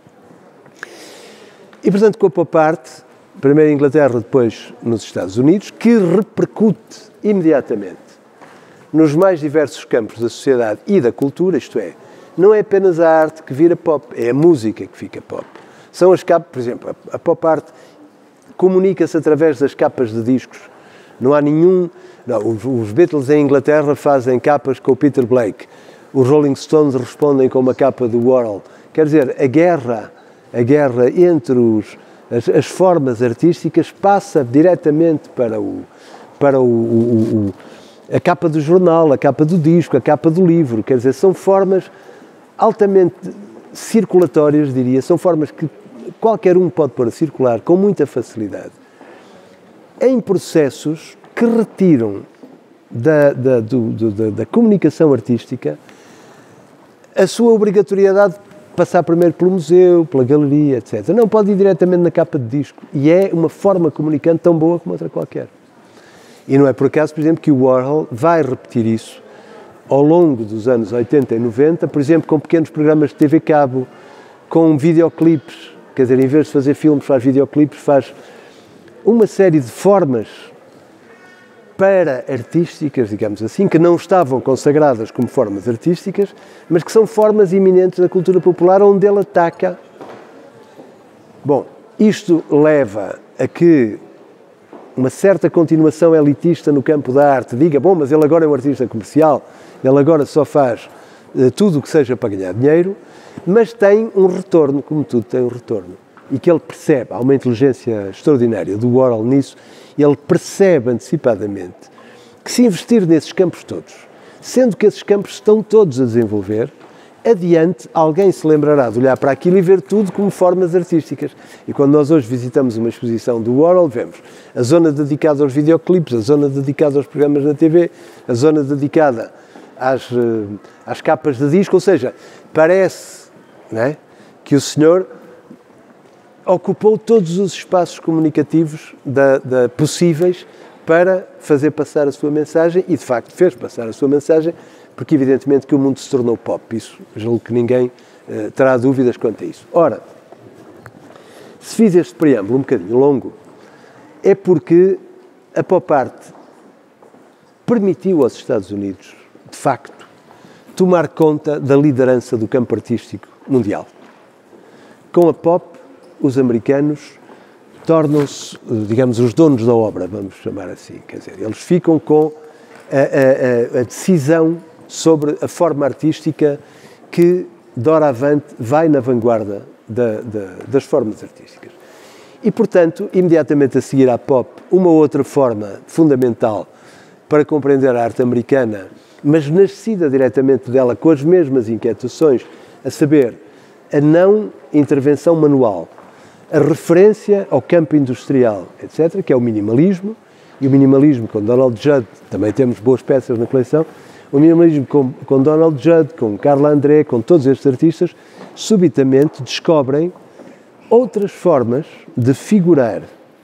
E, portanto, com a pop art, primeiro em Inglaterra, depois nos Estados Unidos, que repercute imediatamente nos mais diversos campos da sociedade e da cultura, isto é, não é apenas a arte que vira pop, é a música que fica pop. São as capas, por exemplo, a pop art comunica-se através das capas de discos. Não há nenhum... Não, os, os Beatles em Inglaterra fazem capas com o Peter Blake. Os Rolling Stones respondem com uma capa do Warhol. Quer dizer, a guerra, a guerra entre os, as, as formas artísticas passa diretamente para, o, para o, o, o, a capa do jornal, a capa do disco, a capa do livro. Quer dizer, são formas altamente circulatórias, diria. São formas que qualquer um pode pôr a circular com muita facilidade, em processos que retiram da, da, do, do, da, da comunicação artística a sua obrigatoriedade de passar primeiro pelo museu, pela galeria, etcétera. Não, pode ir diretamente na capa de disco. E é uma forma comunicante tão boa como outra qualquer. E não é por acaso, por exemplo, que o Warhol vai repetir isso ao longo dos anos oitenta e noventa, por exemplo, com pequenos programas de T V cabo, com videoclipes, quer dizer, em vez de fazer filmes, faz videoclipes, faz uma série de formas para artísticas, digamos assim, que não estavam consagradas como formas artísticas, mas que são formas iminentes da cultura popular, onde ele ataca. Bom, isto leva a que uma certa continuação elitista no campo da arte diga, bom, mas ele agora é um artista comercial, ele agora só faz tudo o que seja para ganhar dinheiro, mas tem um retorno, como tudo tem um retorno. E que ele percebe, há uma inteligência extraordinária do Worrell nisso, ele percebe antecipadamente que se investir nesses campos todos, sendo que esses campos estão todos a desenvolver, adiante alguém se lembrará de olhar para aquilo e ver tudo como formas artísticas. E quando nós hoje visitamos uma exposição do Worrell, vemos a zona dedicada aos videoclipes, a zona dedicada aos programas na T V, a zona dedicada às, às capas de disco, ou seja, parece, não é, que o senhor ocupou todos os espaços comunicativos da, da, possíveis para fazer passar a sua mensagem e, de facto, fez passar a sua mensagem, porque, evidentemente, que o mundo se tornou pop. Isso, julgo que ninguém uh, terá dúvidas quanto a isso. Ora, se fiz este preâmbulo um bocadinho longo, é porque a pop art permitiu aos Estados Unidos, de facto, tomar conta da liderança do campo artístico mundial. Com a pop, os americanos tornam-se, digamos, os donos da obra, vamos chamar assim. Quer dizer, eles ficam com a, a, a decisão sobre a forma artística que, doravante, vai na vanguarda da, da, das formas artísticas. E, portanto, imediatamente a seguir à pop, uma outra forma fundamental para compreender a arte americana, mas nascida diretamente dela, com as mesmas inquietações, a saber, a não intervenção manual, a referência ao campo industrial, etcétera, que é o minimalismo, e o minimalismo com Donald Judd, também temos boas peças na coleção, o minimalismo com, com Donald Judd, com Carla André, com todos estes artistas, subitamente descobrem outras formas de figurar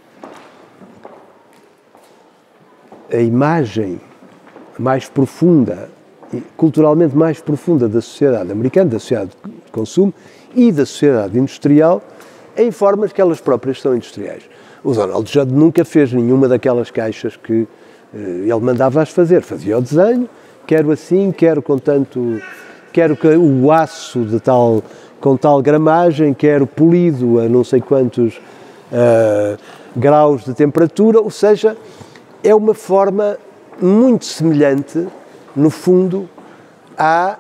a imagem mais profunda, culturalmente mais profunda da sociedade americana, da sociedade de consumo e da sociedade industrial, em formas que elas próprias são industriais. O Donald Judd nunca fez nenhuma daquelas caixas que eh, ele mandava-as fazer. Fazia o desenho, quero assim, quero com tanto, quero que o aço de tal, com tal gramagem, quero polido a não sei quantos uh, graus de temperatura, ou seja, é uma forma muito semelhante, no fundo, à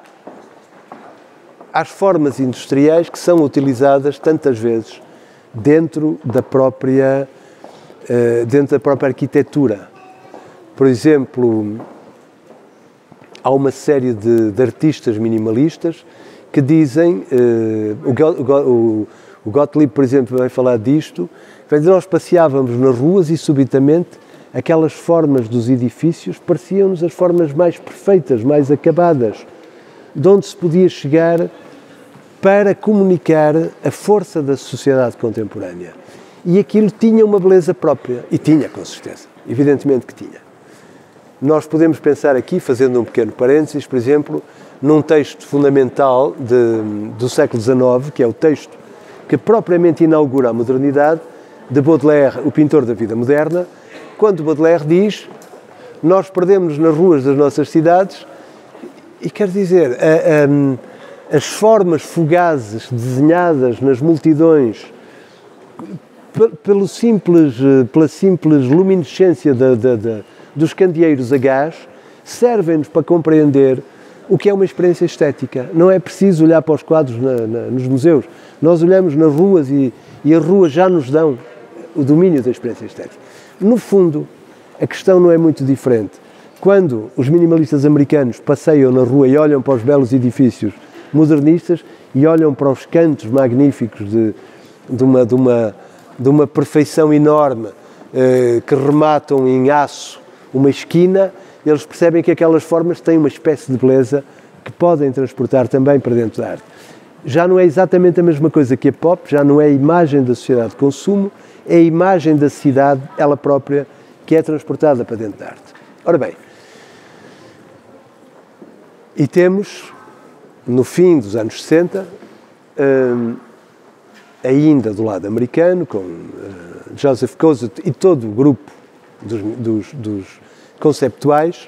às formas industriais que são utilizadas tantas vezes dentro da própria, uh, dentro da própria arquitetura. Por exemplo, há uma série de, de artistas minimalistas que dizem, uh, o, o, o Gottlieb, por exemplo, vai falar disto, nós passeávamos nas ruas e subitamente aquelas formas dos edifícios pareciam-nos as formas mais perfeitas, mais acabadas, de onde se podia chegar para comunicar a força da sociedade contemporânea. E aquilo tinha uma beleza própria, e tinha, com certeza, evidentemente que tinha. Nós podemos pensar aqui, fazendo um pequeno parênteses, por exemplo, num texto fundamental de, do século dezenove, que é o texto que propriamente inaugura a modernidade, de Baudelaire, o pintor da vida moderna, quando Baudelaire diz: nós perdemos nas ruas das nossas cidades, e quer dizer, a, a, as formas fugazes desenhadas nas multidões pelo simples, pela simples luminescência da, da, da, dos candeeiros a gás, servem-nos para compreender o que é uma experiência estética. Não é preciso olhar para os quadros na, na, nos museus. Nós olhamos nas ruas e, e as ruas já nos dão o domínio da experiência estética. No fundo, a questão não é muito diferente. Quando os minimalistas americanos passeiam na rua e olham para os belos edifícios modernistas e olham para os cantos magníficos de, de, uma, de, uma, de uma perfeição enorme eh, que rematam em aço uma esquina, eles percebem que aquelas formas têm uma espécie de beleza que podem transportar também para dentro da arte. Já não é exatamente a mesma coisa que a pop, já não é a imagem da sociedade de consumo, é a imagem da cidade, ela própria, que é transportada para dentro da arte. Ora bem, e temos, no fim dos anos sessenta, hum, ainda do lado americano, com uh, Joseph Kosuth e todo o grupo dos, dos, dos conceptuais,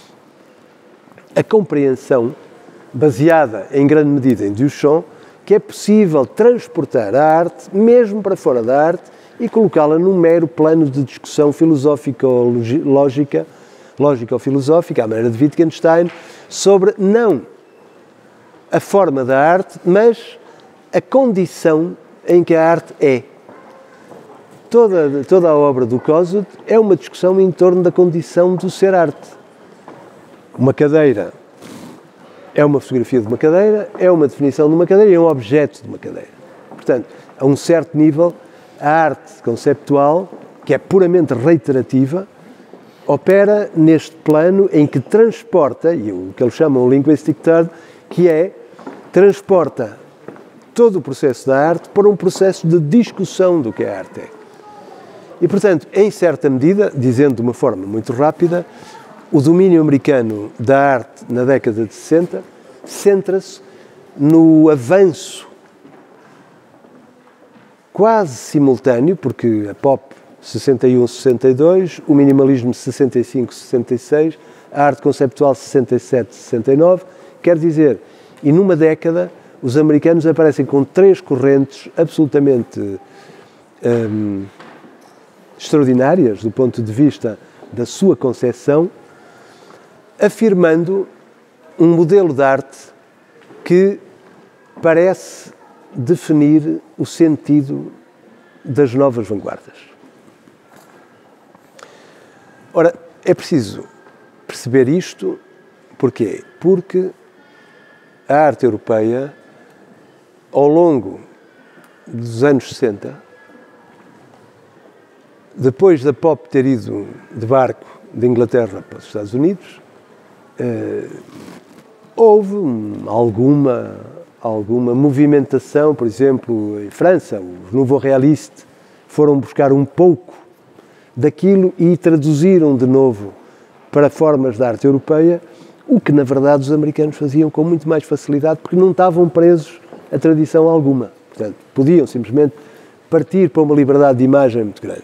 a compreensão, baseada em grande medida em Duchamp, que é possível transportar a arte, mesmo para fora da arte, e colocá-la num mero plano de discussão filosófico-lógica, lógico-filosófica, à maneira de Wittgenstein, sobre não a forma da arte, mas a condição em que a arte é. Toda, toda a obra do Kosuth é uma discussão em torno da condição do ser arte. Uma cadeira é uma fotografia de uma cadeira, é uma definição de uma cadeira e é um objeto de uma cadeira. Portanto, a um certo nível, a arte conceptual, que é puramente reiterativa, opera neste plano em que transporta, e o que eles chamam o linguistic turn, que é, transporta todo o processo da arte para um processo de discussão do que a arte é. E, portanto, em certa medida, dizendo de uma forma muito rápida, o domínio americano da arte na década de sessenta centra-se no avanço quase simultâneo, porque a pop sessenta e um, sessenta e dois, o minimalismo sessenta e cinco, sessenta e seis, a arte conceptual sessenta e sete, sessenta e nove, quer dizer, e numa década os americanos aparecem com três correntes absolutamente hum, extraordinárias do ponto de vista da sua concepção, afirmando um modelo de arte que parece definir o sentido das novas vanguardas. Ora, é preciso perceber isto, porquê? Porque a arte europeia, ao longo dos anos sessenta, depois da pop ter ido de barco de Inglaterra para os Estados Unidos, eh, houve alguma, alguma movimentação, por exemplo, em França, os Nouveau Realistes foram buscar um pouco daquilo e traduziram de novo para formas da arte europeia, o que na verdade os americanos faziam com muito mais facilidade, porque não estavam presos a tradição alguma. Portanto, podiam simplesmente partir para uma liberdade de imagem muito grande.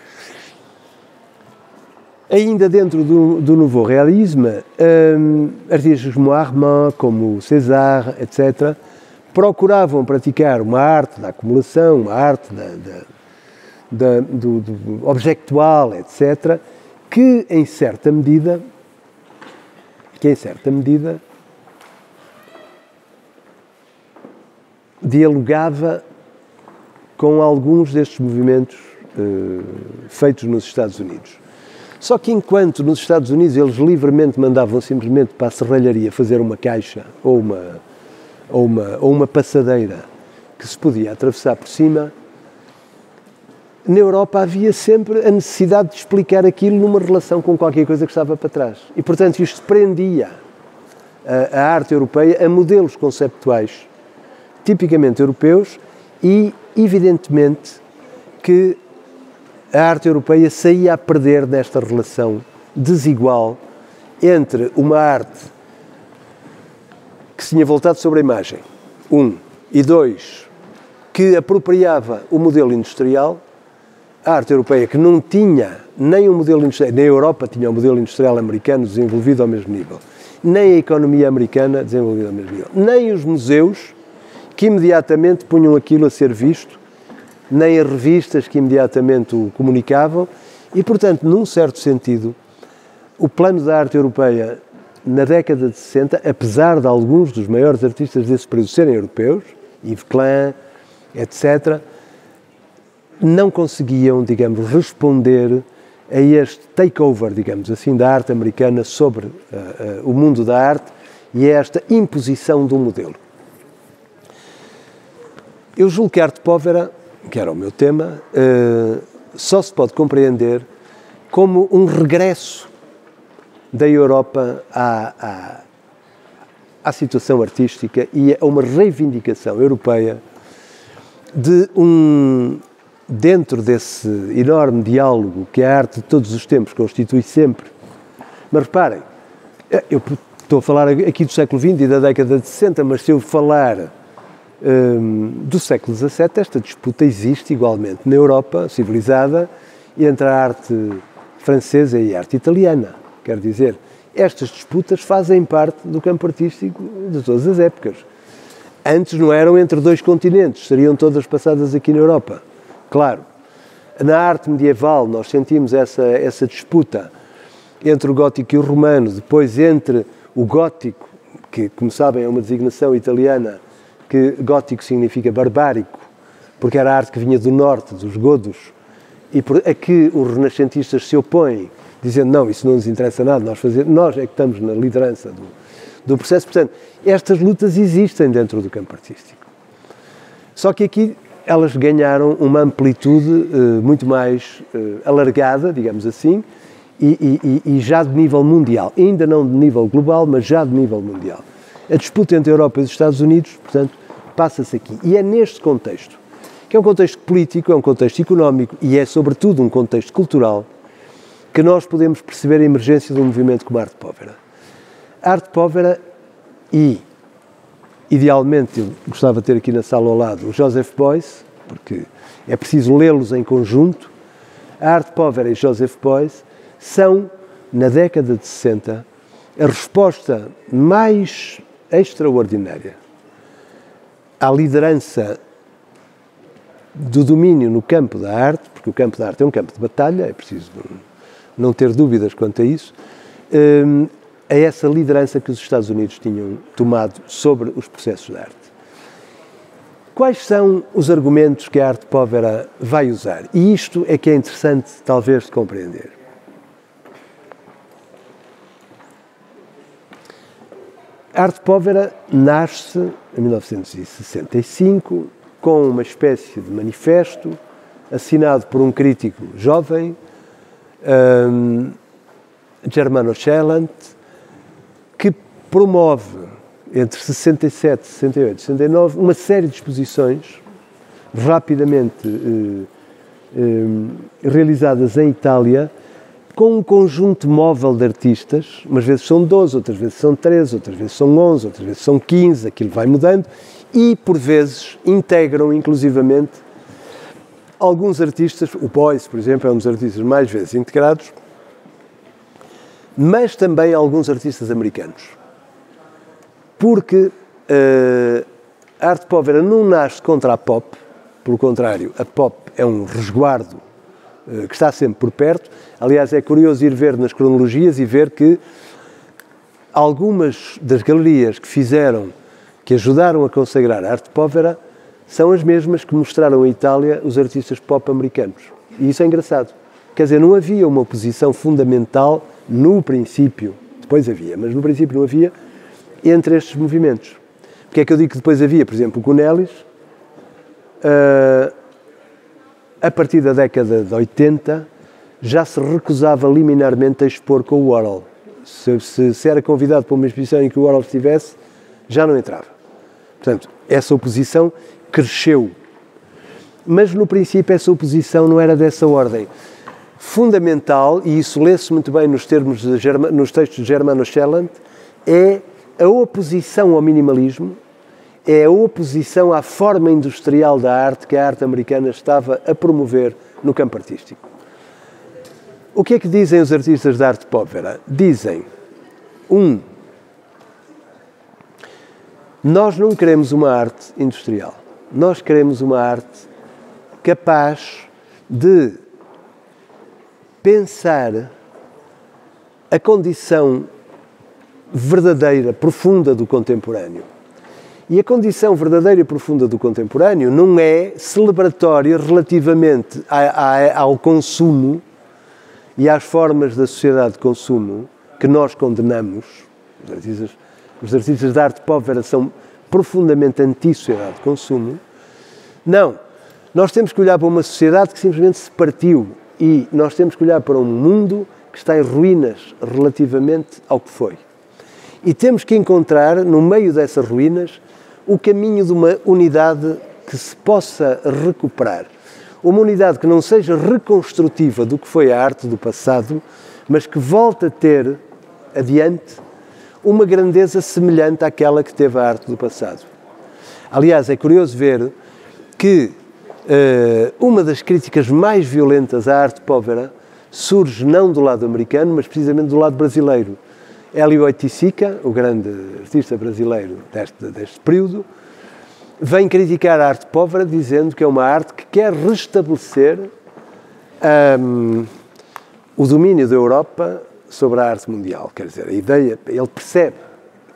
Ainda dentro do, do Nouveau Realisme, um, artistas como Armand, como César, etcétera, procuravam praticar uma arte da acumulação, uma arte da, da, da, do, do objectual, etcétera, que em certa medida, que em certa medida dialogava com alguns destes movimentos uh, feitos nos Estados Unidos. Só que enquanto nos Estados Unidos eles livremente mandavam simplesmente para a serralharia fazer uma caixa ou uma, ou uma, ou uma passadeira que se podia atravessar por cima, na Europa havia sempre a necessidade de explicar aquilo numa relação com qualquer coisa que estava para trás. E, portanto, isto prendia a, a arte europeia a modelos conceptuais tipicamente europeus e, evidentemente, que a arte europeia saía a perder nesta relação desigual entre uma arte que se tinha voltado sobre a imagem, um, e dois, que apropriava o modelo industrial, a arte europeia que não tinha nem o modelo industrial, nem a Europa tinha o modelo industrial americano desenvolvido ao mesmo nível, nem a economia americana desenvolvida ao mesmo nível, nem os museus que imediatamente punham aquilo a ser visto, nem as revistas que imediatamente o comunicavam e, portanto, num certo sentido, o plano da arte europeia na década de sessenta, apesar de alguns dos maiores artistas desse período serem europeus, Yves Klein, etcétera, não conseguiam, digamos, responder a este takeover, digamos assim, da arte americana sobre uh, uh, o mundo da arte e a esta imposição de um modelo. Eu julgo que a arte povera, que era o meu tema, uh, só se pode compreender como um regresso da Europa à, à, à situação artística e a uma reivindicação europeia de um, dentro desse enorme diálogo que a arte de todos os tempos constitui sempre. Mas reparem, eu estou a falar aqui do século vinte e da década de sessenta, mas se eu falar Um, do século dezassete, esta disputa existe igualmente na Europa civilizada entre a arte francesa e a arte italiana. Quer dizer, estas disputas fazem parte do campo artístico de todas as épocas. Antes não eram entre dois continentes, seriam todas passadas aqui na Europa. Claro, na arte medieval nós sentimos essa, essa disputa entre o gótico e o romano, depois entre o gótico, que, como sabem, é uma designação italiana, que gótico significa barbárico, porque era a arte que vinha do norte, dos godos, e por, a que os renascentistas se opõem, dizendo, não, isso não nos interessa nada, nós, fazer, nós é que estamos na liderança do, do processo. Portanto, estas lutas existem dentro do campo artístico. Só que aqui elas ganharam uma amplitude uh, muito mais uh, alargada, digamos assim, e, e, e já de nível mundial. Ainda não de nível global, mas já de nível mundial. A disputa entre a Europa e os Estados Unidos, portanto, passa-se aqui. E é neste contexto, que é um contexto político, é um contexto económico e é, sobretudo, um contexto cultural, que nós podemos perceber a emergência de um movimento como a Arte Povera. A Arte Povera e, idealmente, eu gostava de ter aqui na sala ao lado o Joseph Beuys, porque é preciso lê-los em conjunto. A Arte Povera e Joseph Beuys são, na década de sessenta, a resposta mais extraordinária à liderança do domínio no campo da arte, porque o campo da arte é um campo de batalha, é preciso não ter dúvidas quanto a isso, a essa liderança que os Estados Unidos tinham tomado sobre os processos da arte. Quais são os argumentos que a Arte Povera vai usar? E isto é que é interessante, talvez, de compreender. A Arte Povera nasce em mil novecentos e sessenta e cinco com uma espécie de manifesto assinado por um crítico jovem, um, Germano Schelland, que promove entre sessenta e sete, sessenta e oito, sessenta e nove uma série de exposições rapidamente eh, eh, realizadas em Itália, com um conjunto móvel de artistas, umas vezes são doze, outras vezes são treze, outras vezes são onze, outras vezes são quinze, aquilo vai mudando, e por vezes integram inclusivamente alguns artistas, o Beuys, por exemplo, é um dos artistas mais vezes integrados, mas também alguns artistas americanos. Porque uh, a Arte Povera não nasce contra a pop, pelo contrário, a pop é um resguardo uh, que está sempre por perto. Aliás, é curioso ir ver nas cronologias e ver que algumas das galerias que fizeram, que ajudaram a consagrar a Arte Povera, são as mesmas que mostraram em Itália os artistas pop americanos. E isso é engraçado. Quer dizer, não havia uma oposição fundamental no princípio, depois havia, mas no princípio não havia, entre estes movimentos. Porque é que eu digo que depois havia, por exemplo, o Cornelis, uh, a partir da década de oitenta, já se recusava liminarmente a expor com o Warhol. Se, se, se era convidado para uma exposição em que o Warhol estivesse, já não entrava. Portanto, essa oposição cresceu. Mas, no princípio, essa oposição não era dessa ordem. Fundamental, e isso lê-se muito bem nos, termos de Germa, nos textos de Germano Schelland, é a oposição ao minimalismo, é a oposição à forma industrial da arte que a arte americana estava a promover no campo artístico. O que é que dizem os artistas da Arte Povera? Dizem, um, nós não queremos uma arte industrial, nós queremos uma arte capaz de pensar a condição verdadeira, profunda do contemporâneo. E a condição verdadeira e profunda do contemporâneo não é celebratória relativamente a, a, ao consumo e às formas da sociedade de consumo que nós condenamos. Os artistas, os artistas da Arte Povera são profundamente anti-sociedade de consumo. Não. Nós temos que olhar para uma sociedade que simplesmente se partiu e nós temos que olhar para um mundo que está em ruínas relativamente ao que foi. E temos que encontrar, no meio dessas ruínas, o caminho de uma unidade que se possa recuperar. Uma unidade que não seja reconstrutiva do que foi a arte do passado, mas que volte a ter, adiante, uma grandeza semelhante àquela que teve a arte do passado. Aliás, é curioso ver que uh, uma das críticas mais violentas à Arte Povera surge não do lado americano, mas precisamente do lado brasileiro. Hélio Oiticica, o grande artista brasileiro deste, deste período, vem criticar a Arte Povera dizendo que é uma arte que quer restabelecer um, o domínio da Europa sobre a arte mundial. Quer dizer, a ideia, ele percebe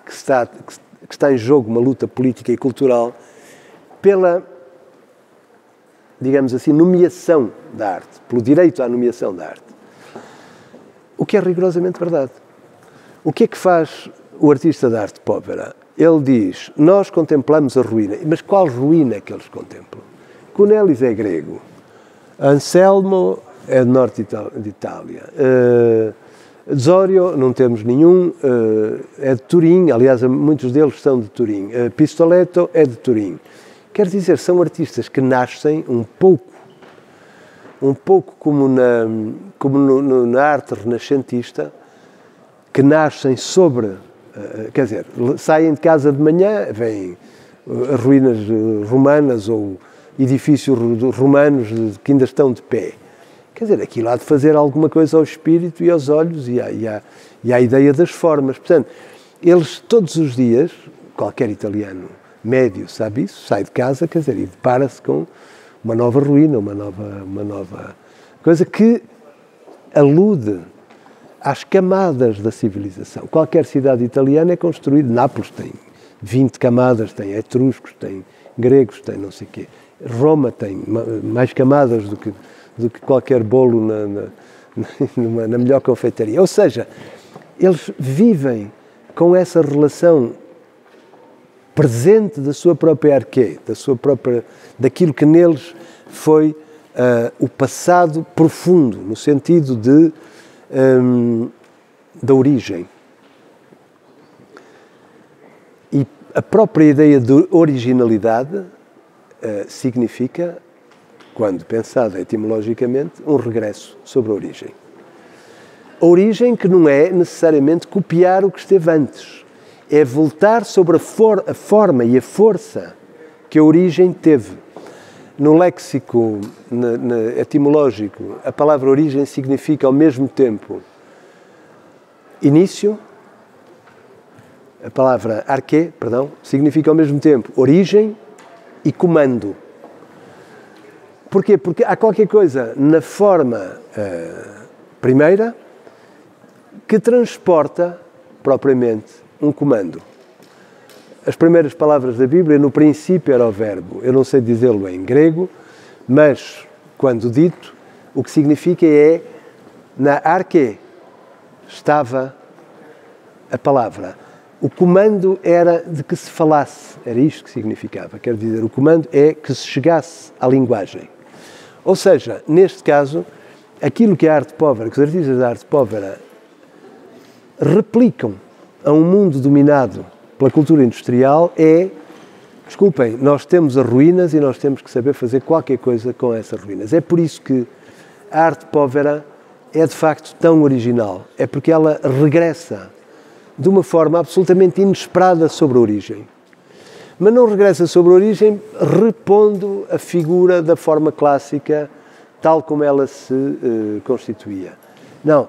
que está, que está em jogo uma luta política e cultural pela, digamos assim, nomeação da arte, pelo direito à nomeação da arte. O que é rigorosamente verdade. O que é que faz o artista da arte povera? Ele diz, nós contemplamos a ruína. Mas qual ruína é que eles contemplam? Cornelis é grego. Anselmo é do norte de Itália. Uh, Zorio, não temos nenhum, uh, é de Turim. Aliás, muitos deles são de Turim. Uh, Pistoletto é de Turim. Quer dizer, são artistas que nascem um pouco, um pouco como na, como no, no, na arte renascentista, que nascem sobre... Quer dizer, saem de casa de manhã, vêm ruínas romanas ou edifícios romanos que ainda estão de pé. Quer dizer, aquilo há de fazer alguma coisa ao espírito e aos olhos e à, e à, e à ideia das formas. Portanto, eles todos os dias, qualquer italiano médio sabe isso, sai de casa, quer dizer, e depara-se com uma nova ruína, uma nova, uma nova coisa que alude às camadas da civilização. Qualquer cidade italiana é construída. Nápoles tem vinte camadas, tem etruscos, tem gregos, tem não sei o quê. Roma tem mais camadas do que, do que qualquer bolo na, na, numa, na melhor confeitaria. Ou seja, eles vivem com essa relação presente da sua própria arqué, da sua própria, daquilo que neles foi uh, o passado profundo, no sentido de Um, da origem. E a própria ideia de originalidade uh, significa, quando pensada etimologicamente, um regresso sobre a origem. A origem que não é necessariamente copiar o que esteve antes, é voltar sobre a, for a forma e a força que a origem teve. No léxico na, na, etimológico, a palavra origem significa ao mesmo tempo início, a palavra arqué, perdão, significa ao mesmo tempo origem e comando. Porquê? Porque há qualquer coisa na forma uh, primeira que transporta propriamente um comando. As primeiras palavras da Bíblia, no princípio era o verbo. Eu não sei dizê-lo em grego, mas, quando dito, o que significa é, na arqué estava a palavra. O comando era de que se falasse, era isto que significava. Quer dizer, o comando é que se chegasse à linguagem. Ou seja, neste caso, aquilo que a arte povera, que os artistas da arte povera replicam a um mundo dominado pela cultura industrial é, desculpem, nós temos as ruínas e nós temos que saber fazer qualquer coisa com essas ruínas. É por isso que a arte povera é de facto tão original. É porque ela regressa de uma forma absolutamente inesperada sobre a origem. Mas não regressa sobre a origem repondo a figura da forma clássica tal como ela se uh, constituía. Não.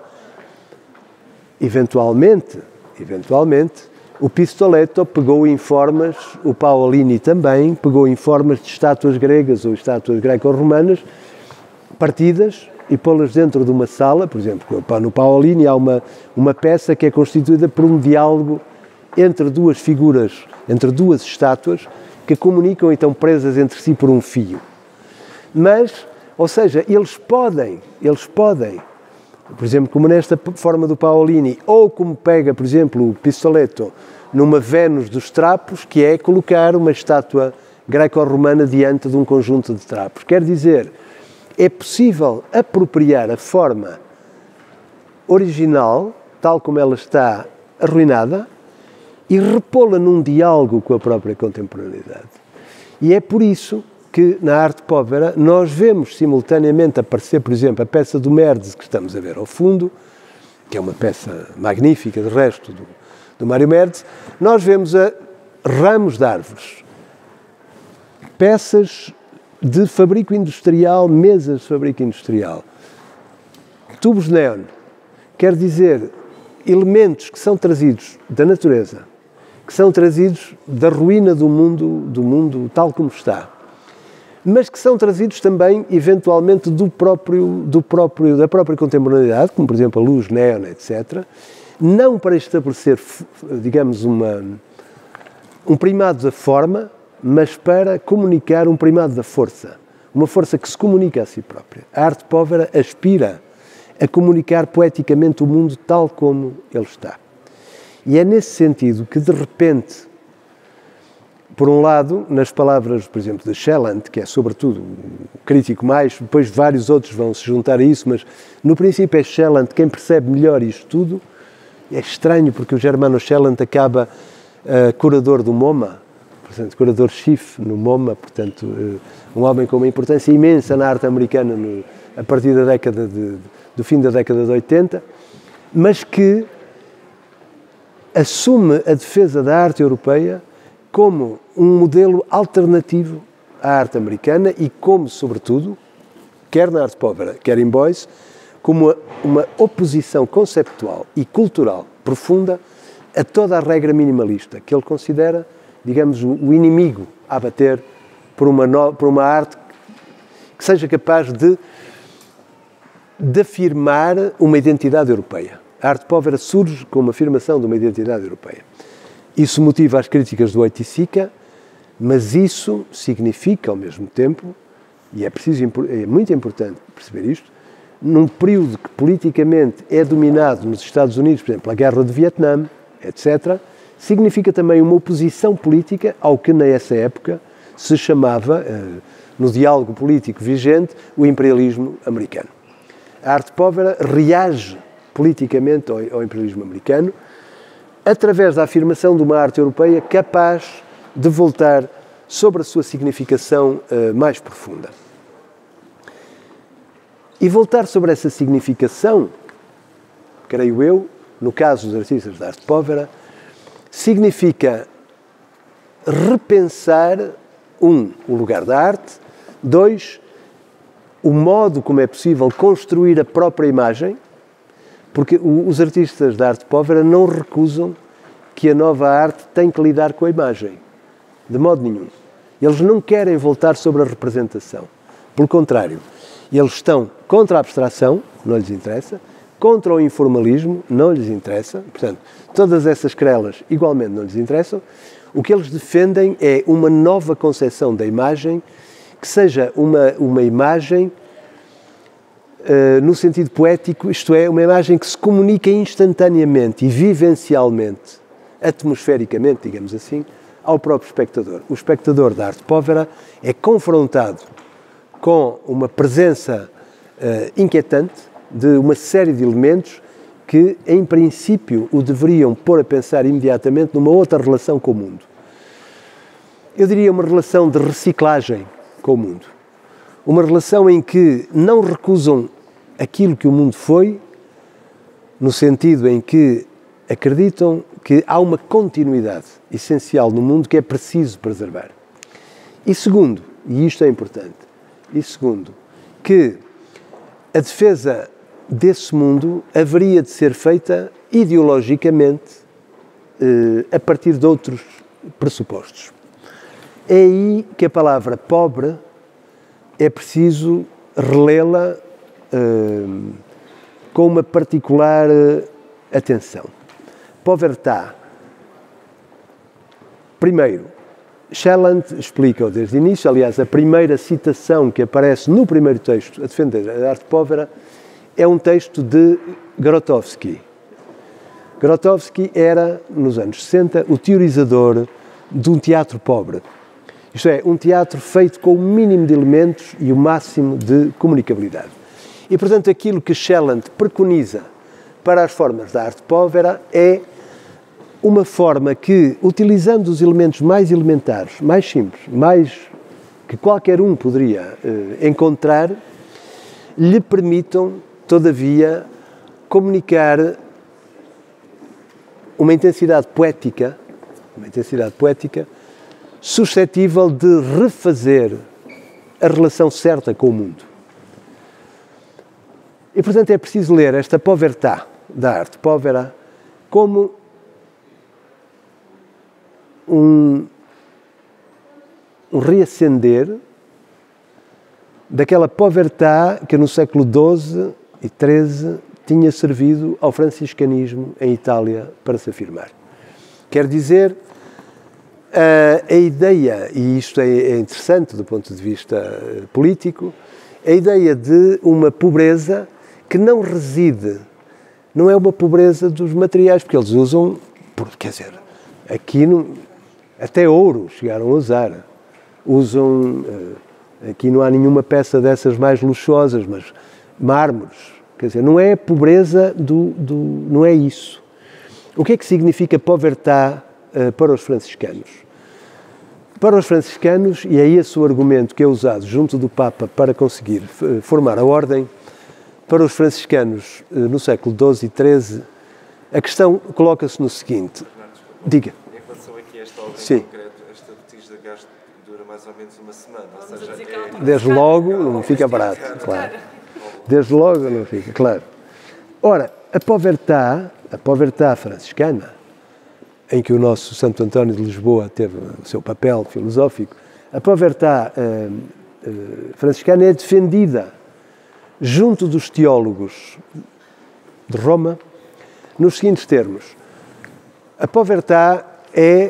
Eventualmente, eventualmente, o Pistoletto pegou em formas, o Paolini também, pegou em formas de estátuas gregas ou estátuas greco-romanas, partidas, e pô-las dentro de uma sala. Por exemplo, no Paolini há uma, uma peça que é constituída por um diálogo entre duas figuras, entre duas estátuas, que comunicam e estão presas entre si por um fio. Mas, ou seja, eles podem, eles podem, por exemplo, como nesta forma do Paolini, ou como pega, por exemplo, o Pistoletto numa Vênus dos trapos, que é colocar uma estátua greco-romana diante de um conjunto de trapos. Quer dizer, é possível apropriar a forma original, tal como ela está arruinada, e repô-la num diálogo com a própria contemporaneidade. E é por isso que na arte povera nós vemos simultaneamente aparecer, por exemplo, a peça do Merdes que estamos a ver ao fundo, que é uma peça magnífica, de resto, do, do Mário Merdes. Nós vemos a ramos de árvores, peças de fabrico industrial, mesas de fabrico industrial, tubos de neon, quer dizer, elementos que são trazidos da natureza, que são trazidos da ruína do mundo, do mundo tal como está, mas que são trazidos também, eventualmente, do próprio, do próprio, da própria contemporaneidade, como, por exemplo, a luz, neon, etcétera, não para estabelecer, digamos, uma, um primado da forma, mas para comunicar um primado da força, uma força que se comunica a si própria. A arte povera aspira a comunicar poeticamente o mundo tal como ele está. E é nesse sentido que, de repente, por um lado, nas palavras, por exemplo, de Schelland, que é sobretudo o crítico mais, depois vários outros vão se juntar a isso, mas no princípio é Schelland quem percebe melhor isto tudo. É estranho porque o Germano Schelland acaba uh, curador do MoMA, portanto, curador-chefe no MoMA, portanto, uh, um homem com uma importância imensa na arte americana no, a partir da década de, do fim da década de oitenta, mas que assume a defesa da arte europeia como um modelo alternativo à arte americana e como, sobretudo, quer na arte povera, quer em Beuys, como uma, uma oposição conceptual e cultural profunda a toda a regra minimalista, que ele considera, digamos, o, o inimigo a bater por uma, no, por uma arte que seja capaz de, de afirmar uma identidade europeia. A arte povera surge com uma afirmação de uma identidade europeia. Isso motiva as críticas do Oiticica, mas isso significa, ao mesmo tempo, e é, preciso, é muito importante perceber isto, num período que politicamente é dominado nos Estados Unidos, por exemplo, a Guerra do Vietnã, etcétera, significa também uma oposição política ao que, nessa época, se chamava, no diálogo político vigente, o imperialismo americano. A arte povera reage politicamente ao, ao imperialismo americano, através da afirmação de uma arte europeia capaz de voltar sobre a sua significação uh, mais profunda. E voltar sobre essa significação, creio eu, no caso dos artistas da arte povera, significa repensar, um, o lugar da arte, dois, o modo como é possível construir a própria imagem, porque os artistas da arte povera não recusam que a nova arte tem que lidar com a imagem, de modo nenhum. Eles não querem voltar sobre a representação. Pelo contrário, eles estão contra a abstração, não lhes interessa, contra o informalismo, não lhes interessa, portanto, todas essas querelas igualmente não lhes interessam. O que eles defendem é uma nova concepção da imagem, que seja uma, uma imagem Uh, no sentido poético, isto é, uma imagem que se comunica instantaneamente e vivencialmente, atmosfericamente, digamos assim, ao próprio espectador. O espectador da arte povera é confrontado com uma presença uh, inquietante de uma série de elementos que, em princípio, o deveriam pôr a pensar imediatamente numa outra relação com o mundo. Eu diria uma relação de reciclagem com o mundo. Uma relação em que não recusam aquilo que o mundo foi, no sentido em que acreditam que há uma continuidade essencial no mundo que é preciso preservar. E segundo, e isto é importante, e segundo, que a defesa desse mundo haveria de ser feita ideologicamente eh, a partir de outros pressupostos. É aí que a palavra pobre é preciso relê-la uh, com uma particular uh, atenção. Povertà. Primeiro, Schelland explica-o desde o início, aliás, a primeira citação que aparece no primeiro texto a defender a arte povera é um texto de Grotowski. Grotowski era, nos anos sessenta, o teorizador de um teatro pobre. Isto é, um teatro feito com o mínimo de elementos e o máximo de comunicabilidade. E, portanto, aquilo que Schelland preconiza para as formas da arte povera é uma forma que, utilizando os elementos mais elementares, mais simples, mais que qualquer um poderia eh, encontrar, lhe permitam, todavia, comunicar uma intensidade poética, uma intensidade poética, suscetível de refazer a relação certa com o mundo. E, portanto, é preciso ler esta povertà da arte povera como um, um reacender daquela povertà que no século doze e treze tinha servido ao franciscanismo em Itália para se afirmar. Quer dizer, a, a ideia, e isto é, é interessante do ponto de vista político, a ideia de uma pobreza que não reside, não é uma pobreza dos materiais, porque eles usam, quer dizer, aqui não, até ouro chegaram a usar, usam, aqui não há nenhuma peça dessas mais luxuosas, mas mármores, quer dizer, não é a pobreza do, do não é isso. O que é que significa povertá uh, para os franciscanos? Para os franciscanos, e é esse o argumento que é usado junto do Papa para conseguir uh, formar a ordem, para os franciscanos uh, no século doze e treze, a questão coloca-se no seguinte, diga. Em relação aqui a esta obra Sim. em concreto, esta Botija de Gás dura mais ou menos uma semana, ou seja, é... Desde logo não fica barato, claro. Desde logo não fica, claro. Ora, a povertá, a povertá franciscana, em que o nosso Santo António de Lisboa teve o seu papel filosófico, a povertá uh, uh, franciscana é defendida junto dos teólogos de Roma nos seguintes termos. A povertá é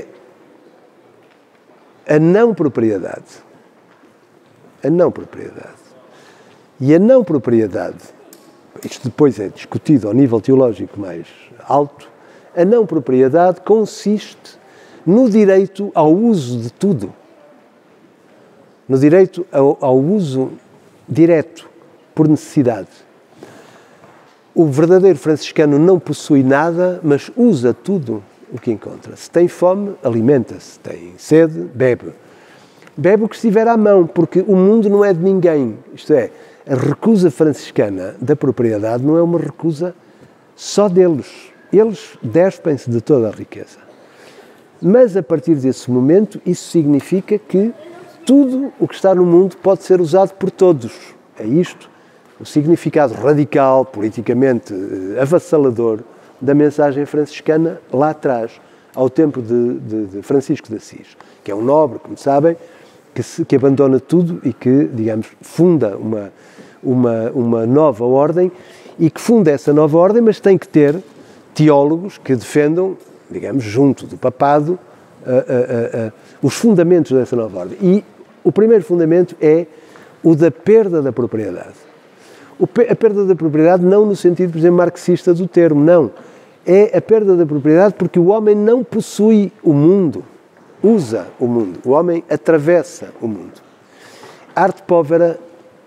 a não propriedade. A não propriedade. E a não propriedade, isto depois é discutido ao nível teológico mais alto, a não propriedade consiste no direito ao uso de tudo. No direito ao, ao uso direto, por necessidade. O verdadeiro franciscano não possui nada, mas usa tudo o que encontra. Se tem fome, alimenta-se. Tem sede, bebe. Bebe o que estiver à mão, porque o mundo não é de ninguém. Isto é, a recusa franciscana da propriedade não é uma recusa só deles. Eles despem-se de toda a riqueza. Mas, a partir desse momento, isso significa que tudo o que está no mundo pode ser usado por todos. É isto o significado radical, politicamente avassalador, da mensagem franciscana lá atrás, ao tempo de, de, de Francisco de Assis, que é um nobre, como sabem, que, se, que abandona tudo e que, digamos, funda uma, uma, uma nova ordem e que funda essa nova ordem, mas tem que ter teólogos que defendam, digamos, junto do papado, uh, uh, uh, uh, os fundamentos dessa nova ordem. E o primeiro fundamento é o da perda da propriedade. A perda da propriedade não no sentido, por exemplo, marxista do termo, não. É a perda da propriedade porque o homem não possui o mundo, usa o mundo. O homem atravessa o mundo. A arte povera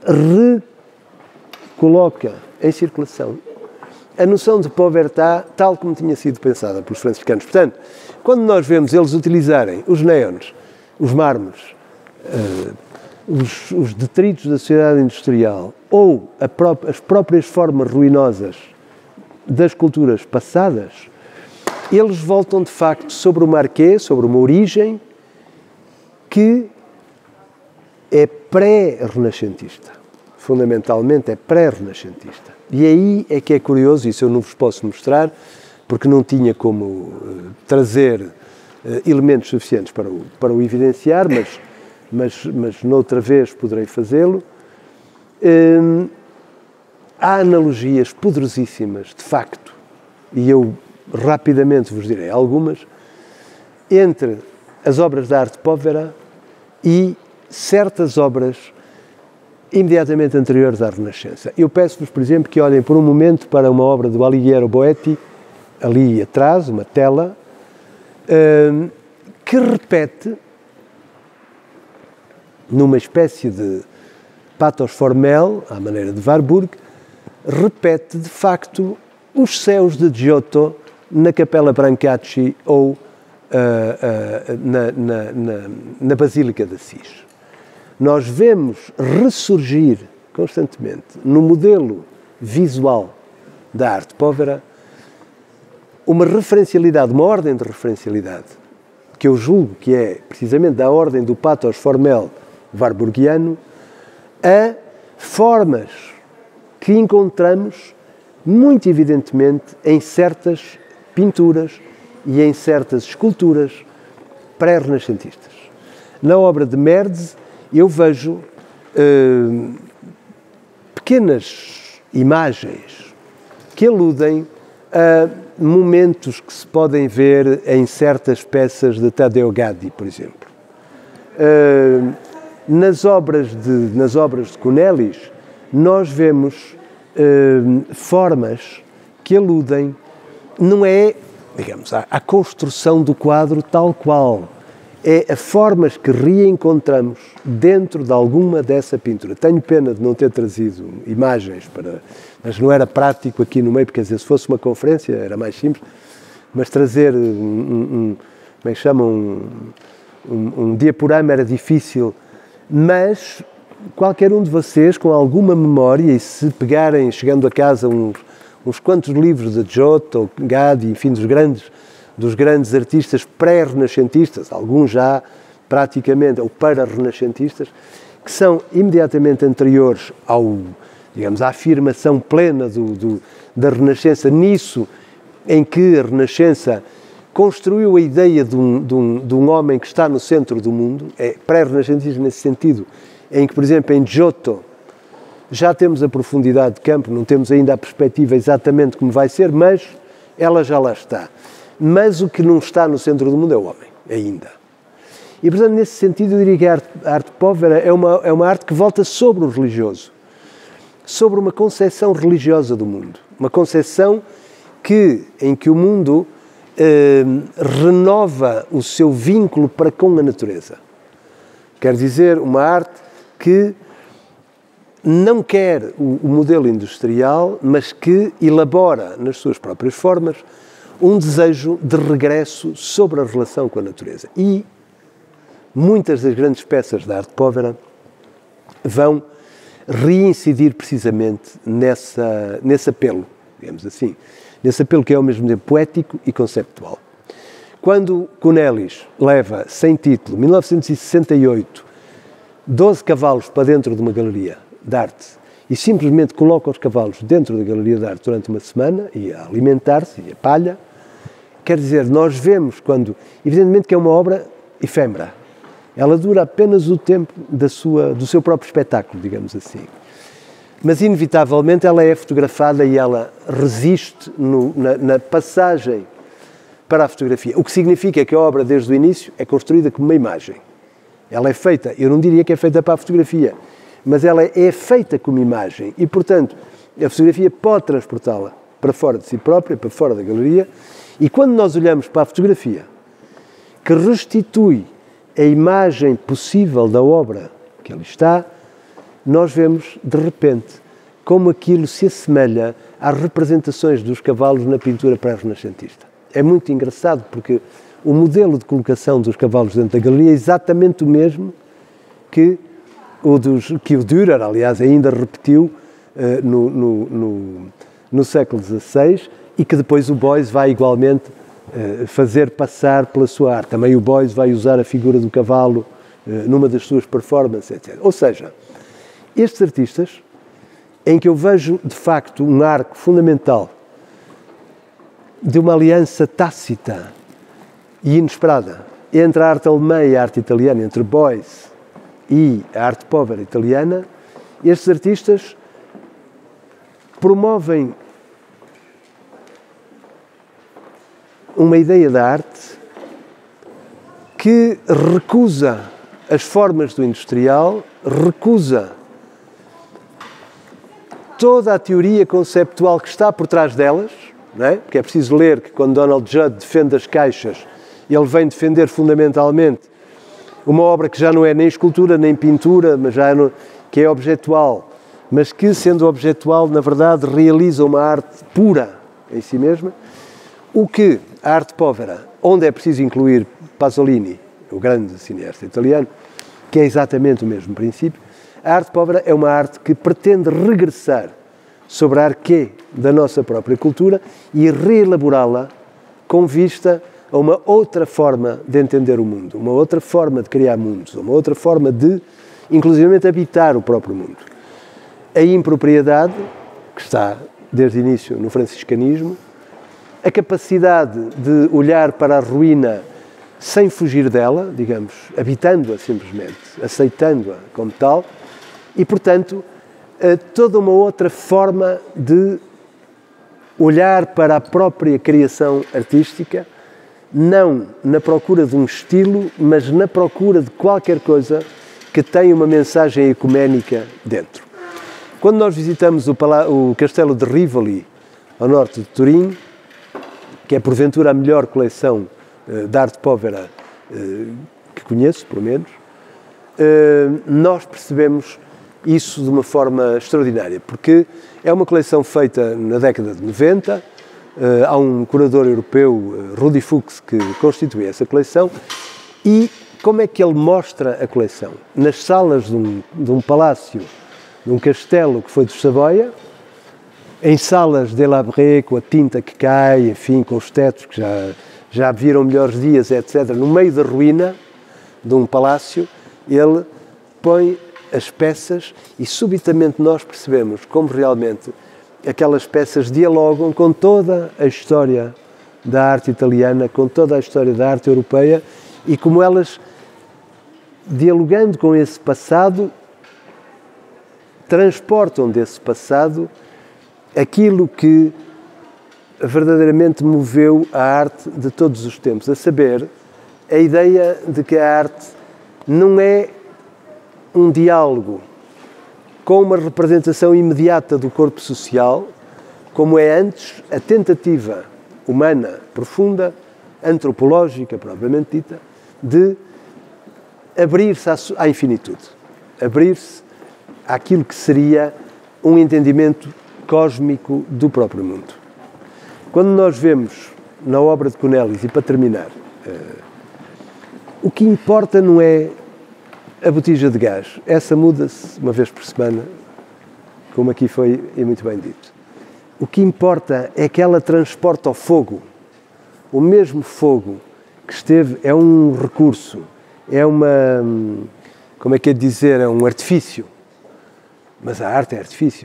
recoloca em circulação a noção de povertá tal como tinha sido pensada pelos franciscanos. Portanto, quando nós vemos eles utilizarem os néons, os mármores, uh, os, os detritos da sociedade industrial ou a pró- as próprias formas ruinosas das culturas passadas, eles voltam de facto sobre uma arquê, sobre uma origem que é pré-renascentista. Fundamentalmente é pré-renascentista. E aí é que é curioso, isso eu não vos posso mostrar, porque não tinha como uh, trazer uh, elementos suficientes para o, para o evidenciar, mas, mas, mas noutra vez poderei fazê-lo. Um, há analogias poderosíssimas, de facto, e eu rapidamente vos direi algumas, entre as obras da arte povera e certas obras imediatamente anteriores à Renascença. Eu peço-vos, por exemplo, que olhem por um momento para uma obra do Alighiero Boetti, ali atrás, uma tela, um, que repete, numa espécie de pathos formel, à maneira de Warburg, repete, de facto, os céus de Giotto na Capela Brancacci ou uh, uh, na, na, na, na Basílica de Assis. Nós vemos ressurgir constantemente no modelo visual da arte povera uma referencialidade, uma ordem de referencialidade, que eu julgo que é precisamente da ordem do pathos formel warburgiano, a formas que encontramos muito evidentemente em certas pinturas e em certas esculturas pré-renascentistas. Na obra de Merz, eu vejo uh, pequenas imagens que aludem a momentos que se podem ver em certas peças de Taddeo Gaddi, por exemplo. Uh, nas, obras de, nas obras de Cunelis, nós vemos uh, formas que aludem, não é, digamos, à, à construção do quadro tal qual, é a formas que reencontramos dentro de alguma dessa pintura. Tenho pena de não ter trazido imagens, para, mas não era prático aqui no meio, porque se fosse uma conferência era mais simples, mas trazer um, um, como é que chama, um, um, um diaporama era difícil, mas qualquer um de vocês com alguma memória, e se pegarem, chegando a casa, uns, uns quantos livros de Giotto, Gaddi, enfim, dos grandes dos grandes artistas pré-renascentistas, alguns já praticamente, ou para-renascentistas, que são imediatamente anteriores ao, digamos, à afirmação plena do, do, da Renascença, nisso em que a Renascença construiu a ideia de um, de, um, de um homem que está no centro do mundo, é pré-renascentista nesse sentido, em que, por exemplo, em Giotto já temos a profundidade de campo, não temos ainda a perspectiva exatamente como vai ser, mas ela já lá está. Mas o que não está no centro do mundo é o homem, ainda. E, portanto, nesse sentido, eu diria que a arte, a arte povera é uma, é uma arte que volta sobre o religioso, sobre uma concepção religiosa do mundo, uma concepção que, em que o mundo eh, renova o seu vínculo para com a natureza. Quer dizer, uma arte que não quer o, o modelo industrial, mas que elabora, nas suas próprias formas, um desejo de regresso sobre a relação com a natureza. E muitas das grandes peças da arte povera vão reincidir precisamente nessa, nesse apelo, digamos assim, nesse apelo que é ao mesmo tempo poético e conceptual. Quando Cunelis leva, sem título, mil novecentos e sessenta e oito, doze cavalos para dentro de uma galeria de arte e simplesmente coloca os cavalos dentro da galeria de arte durante uma semana e a alimentar-se e a palha, quer dizer, nós vemos quando, evidentemente que é uma obra efêmera, ela dura apenas o tempo da sua, do seu próprio espetáculo, digamos assim. Mas, inevitavelmente, ela é fotografada e ela resiste no, na, na passagem para a fotografia. O que significa que a obra, desde o início, é construída como uma imagem. Ela é feita, eu não diria que é feita para a fotografia, mas ela é feita como imagem e, portanto, a fotografia pode transportá-la para fora de si própria, para fora da galeria, e quando nós olhamos para a fotografia, que restitui a imagem possível da obra que ali está, nós vemos, de repente, como aquilo se assemelha às representações dos cavalos na pintura pré-renascentista. É muito engraçado, porque o modelo de colocação dos cavalos dentro da galeria é exatamente o mesmo que o, dos, que o Dürer, aliás, ainda repetiu uh, no, no, no, no século dezasseis, e que depois o Beuys vai igualmente uh, fazer passar pela sua arte. Também o Beuys vai usar a figura do cavalo uh, numa das suas performances, etcétera. Ou seja, estes artistas, em que eu vejo, de facto, um arco fundamental de uma aliança tácita e inesperada entre a arte alemã e a arte italiana, entre Beuys e a arte povera italiana, estes artistas promovem uma ideia da arte que recusa as formas do industrial, recusa toda a teoria conceptual que está por trás delas, não é? Porque é preciso ler que quando Donald Judd defende as caixas, ele vem defender fundamentalmente uma obra que já não é nem escultura nem pintura, mas já não, que é objetual, mas que, sendo objetual, na verdade, realiza uma arte pura em si mesma. O que a arte povera, onde é preciso incluir Pasolini, o grande cineasta italiano, que é exatamente o mesmo princípio, a arte povera é uma arte que pretende regressar sobre a arqué da nossa própria cultura e reelaborá-la com vista a uma outra forma de entender o mundo, uma outra forma de criar mundos, uma outra forma de, inclusivamente, habitar o próprio mundo. A impropriedade, que está desde o início no franciscanismo, a capacidade de olhar para a ruína sem fugir dela, digamos, habitando-a simplesmente, aceitando-a como tal, e, portanto, toda uma outra forma de olhar para a própria criação artística, não na procura de um estilo, mas na procura de qualquer coisa que tenha uma mensagem ecuménica dentro. Quando nós visitamos o, o Castelo de Rivoli, ao norte de Turim, que é porventura a melhor coleção uh, de arte povera uh, que conheço, pelo menos, uh, nós percebemos isso de uma forma extraordinária, porque é uma coleção feita na década de noventa, uh, há um curador europeu, uh, Rudi Fuchs, que constitui essa coleção, e como é que ele mostra a coleção? Nas salas de um, de um palácio, de um castelo que foi dos Savoia, em salas de Labré, com a tinta que cai, enfim, com os tetos que já, já viram melhores dias, etcétera, no meio da ruína de um palácio, ele põe as peças e subitamente nós percebemos como realmente aquelas peças dialogam com toda a história da arte italiana, com toda a história da arte europeia e como elas, dialogando com esse passado, transportam desse passado aquilo que verdadeiramente moveu a arte de todos os tempos, a saber, a ideia de que a arte não é um diálogo com uma representação imediata do corpo social, como é antes a tentativa humana, profunda, antropológica, propriamente dita, de abrir-se à infinitude, abrir-se àquilo que seria um entendimento cósmico do próprio mundo. Quando nós vemos na obra de Cornélis, e para terminar, uh, o que importa não é a botija de gás, essa muda-se uma vez por semana, como aqui foi e muito bem dito. O que importa é que ela transporta o fogo, o mesmo fogo que esteve, é um recurso, é uma, como é que é de dizer, é um artifício, mas a arte é artifício.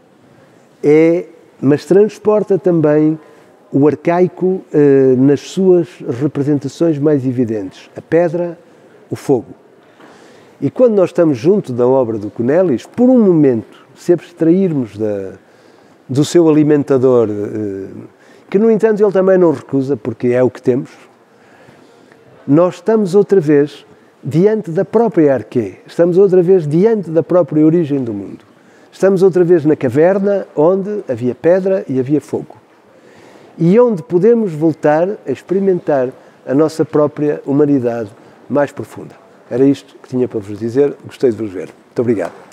É, mas transporta também o arcaico eh, nas suas representações mais evidentes, a pedra, o fogo. E quando nós estamos junto da obra do Cornélis, por um momento, se abstrairmos da, do seu alimentador, eh, que no entanto ele também não recusa, porque é o que temos, nós estamos outra vez diante da própria arqué, estamos outra vez diante da própria origem do mundo. Estamos outra vez na caverna onde havia pedra e havia fogo. E onde podemos voltar a experimentar a nossa própria humanidade mais profunda. Era isto que tinha para vos dizer. Gostei de vos ver. Muito obrigado.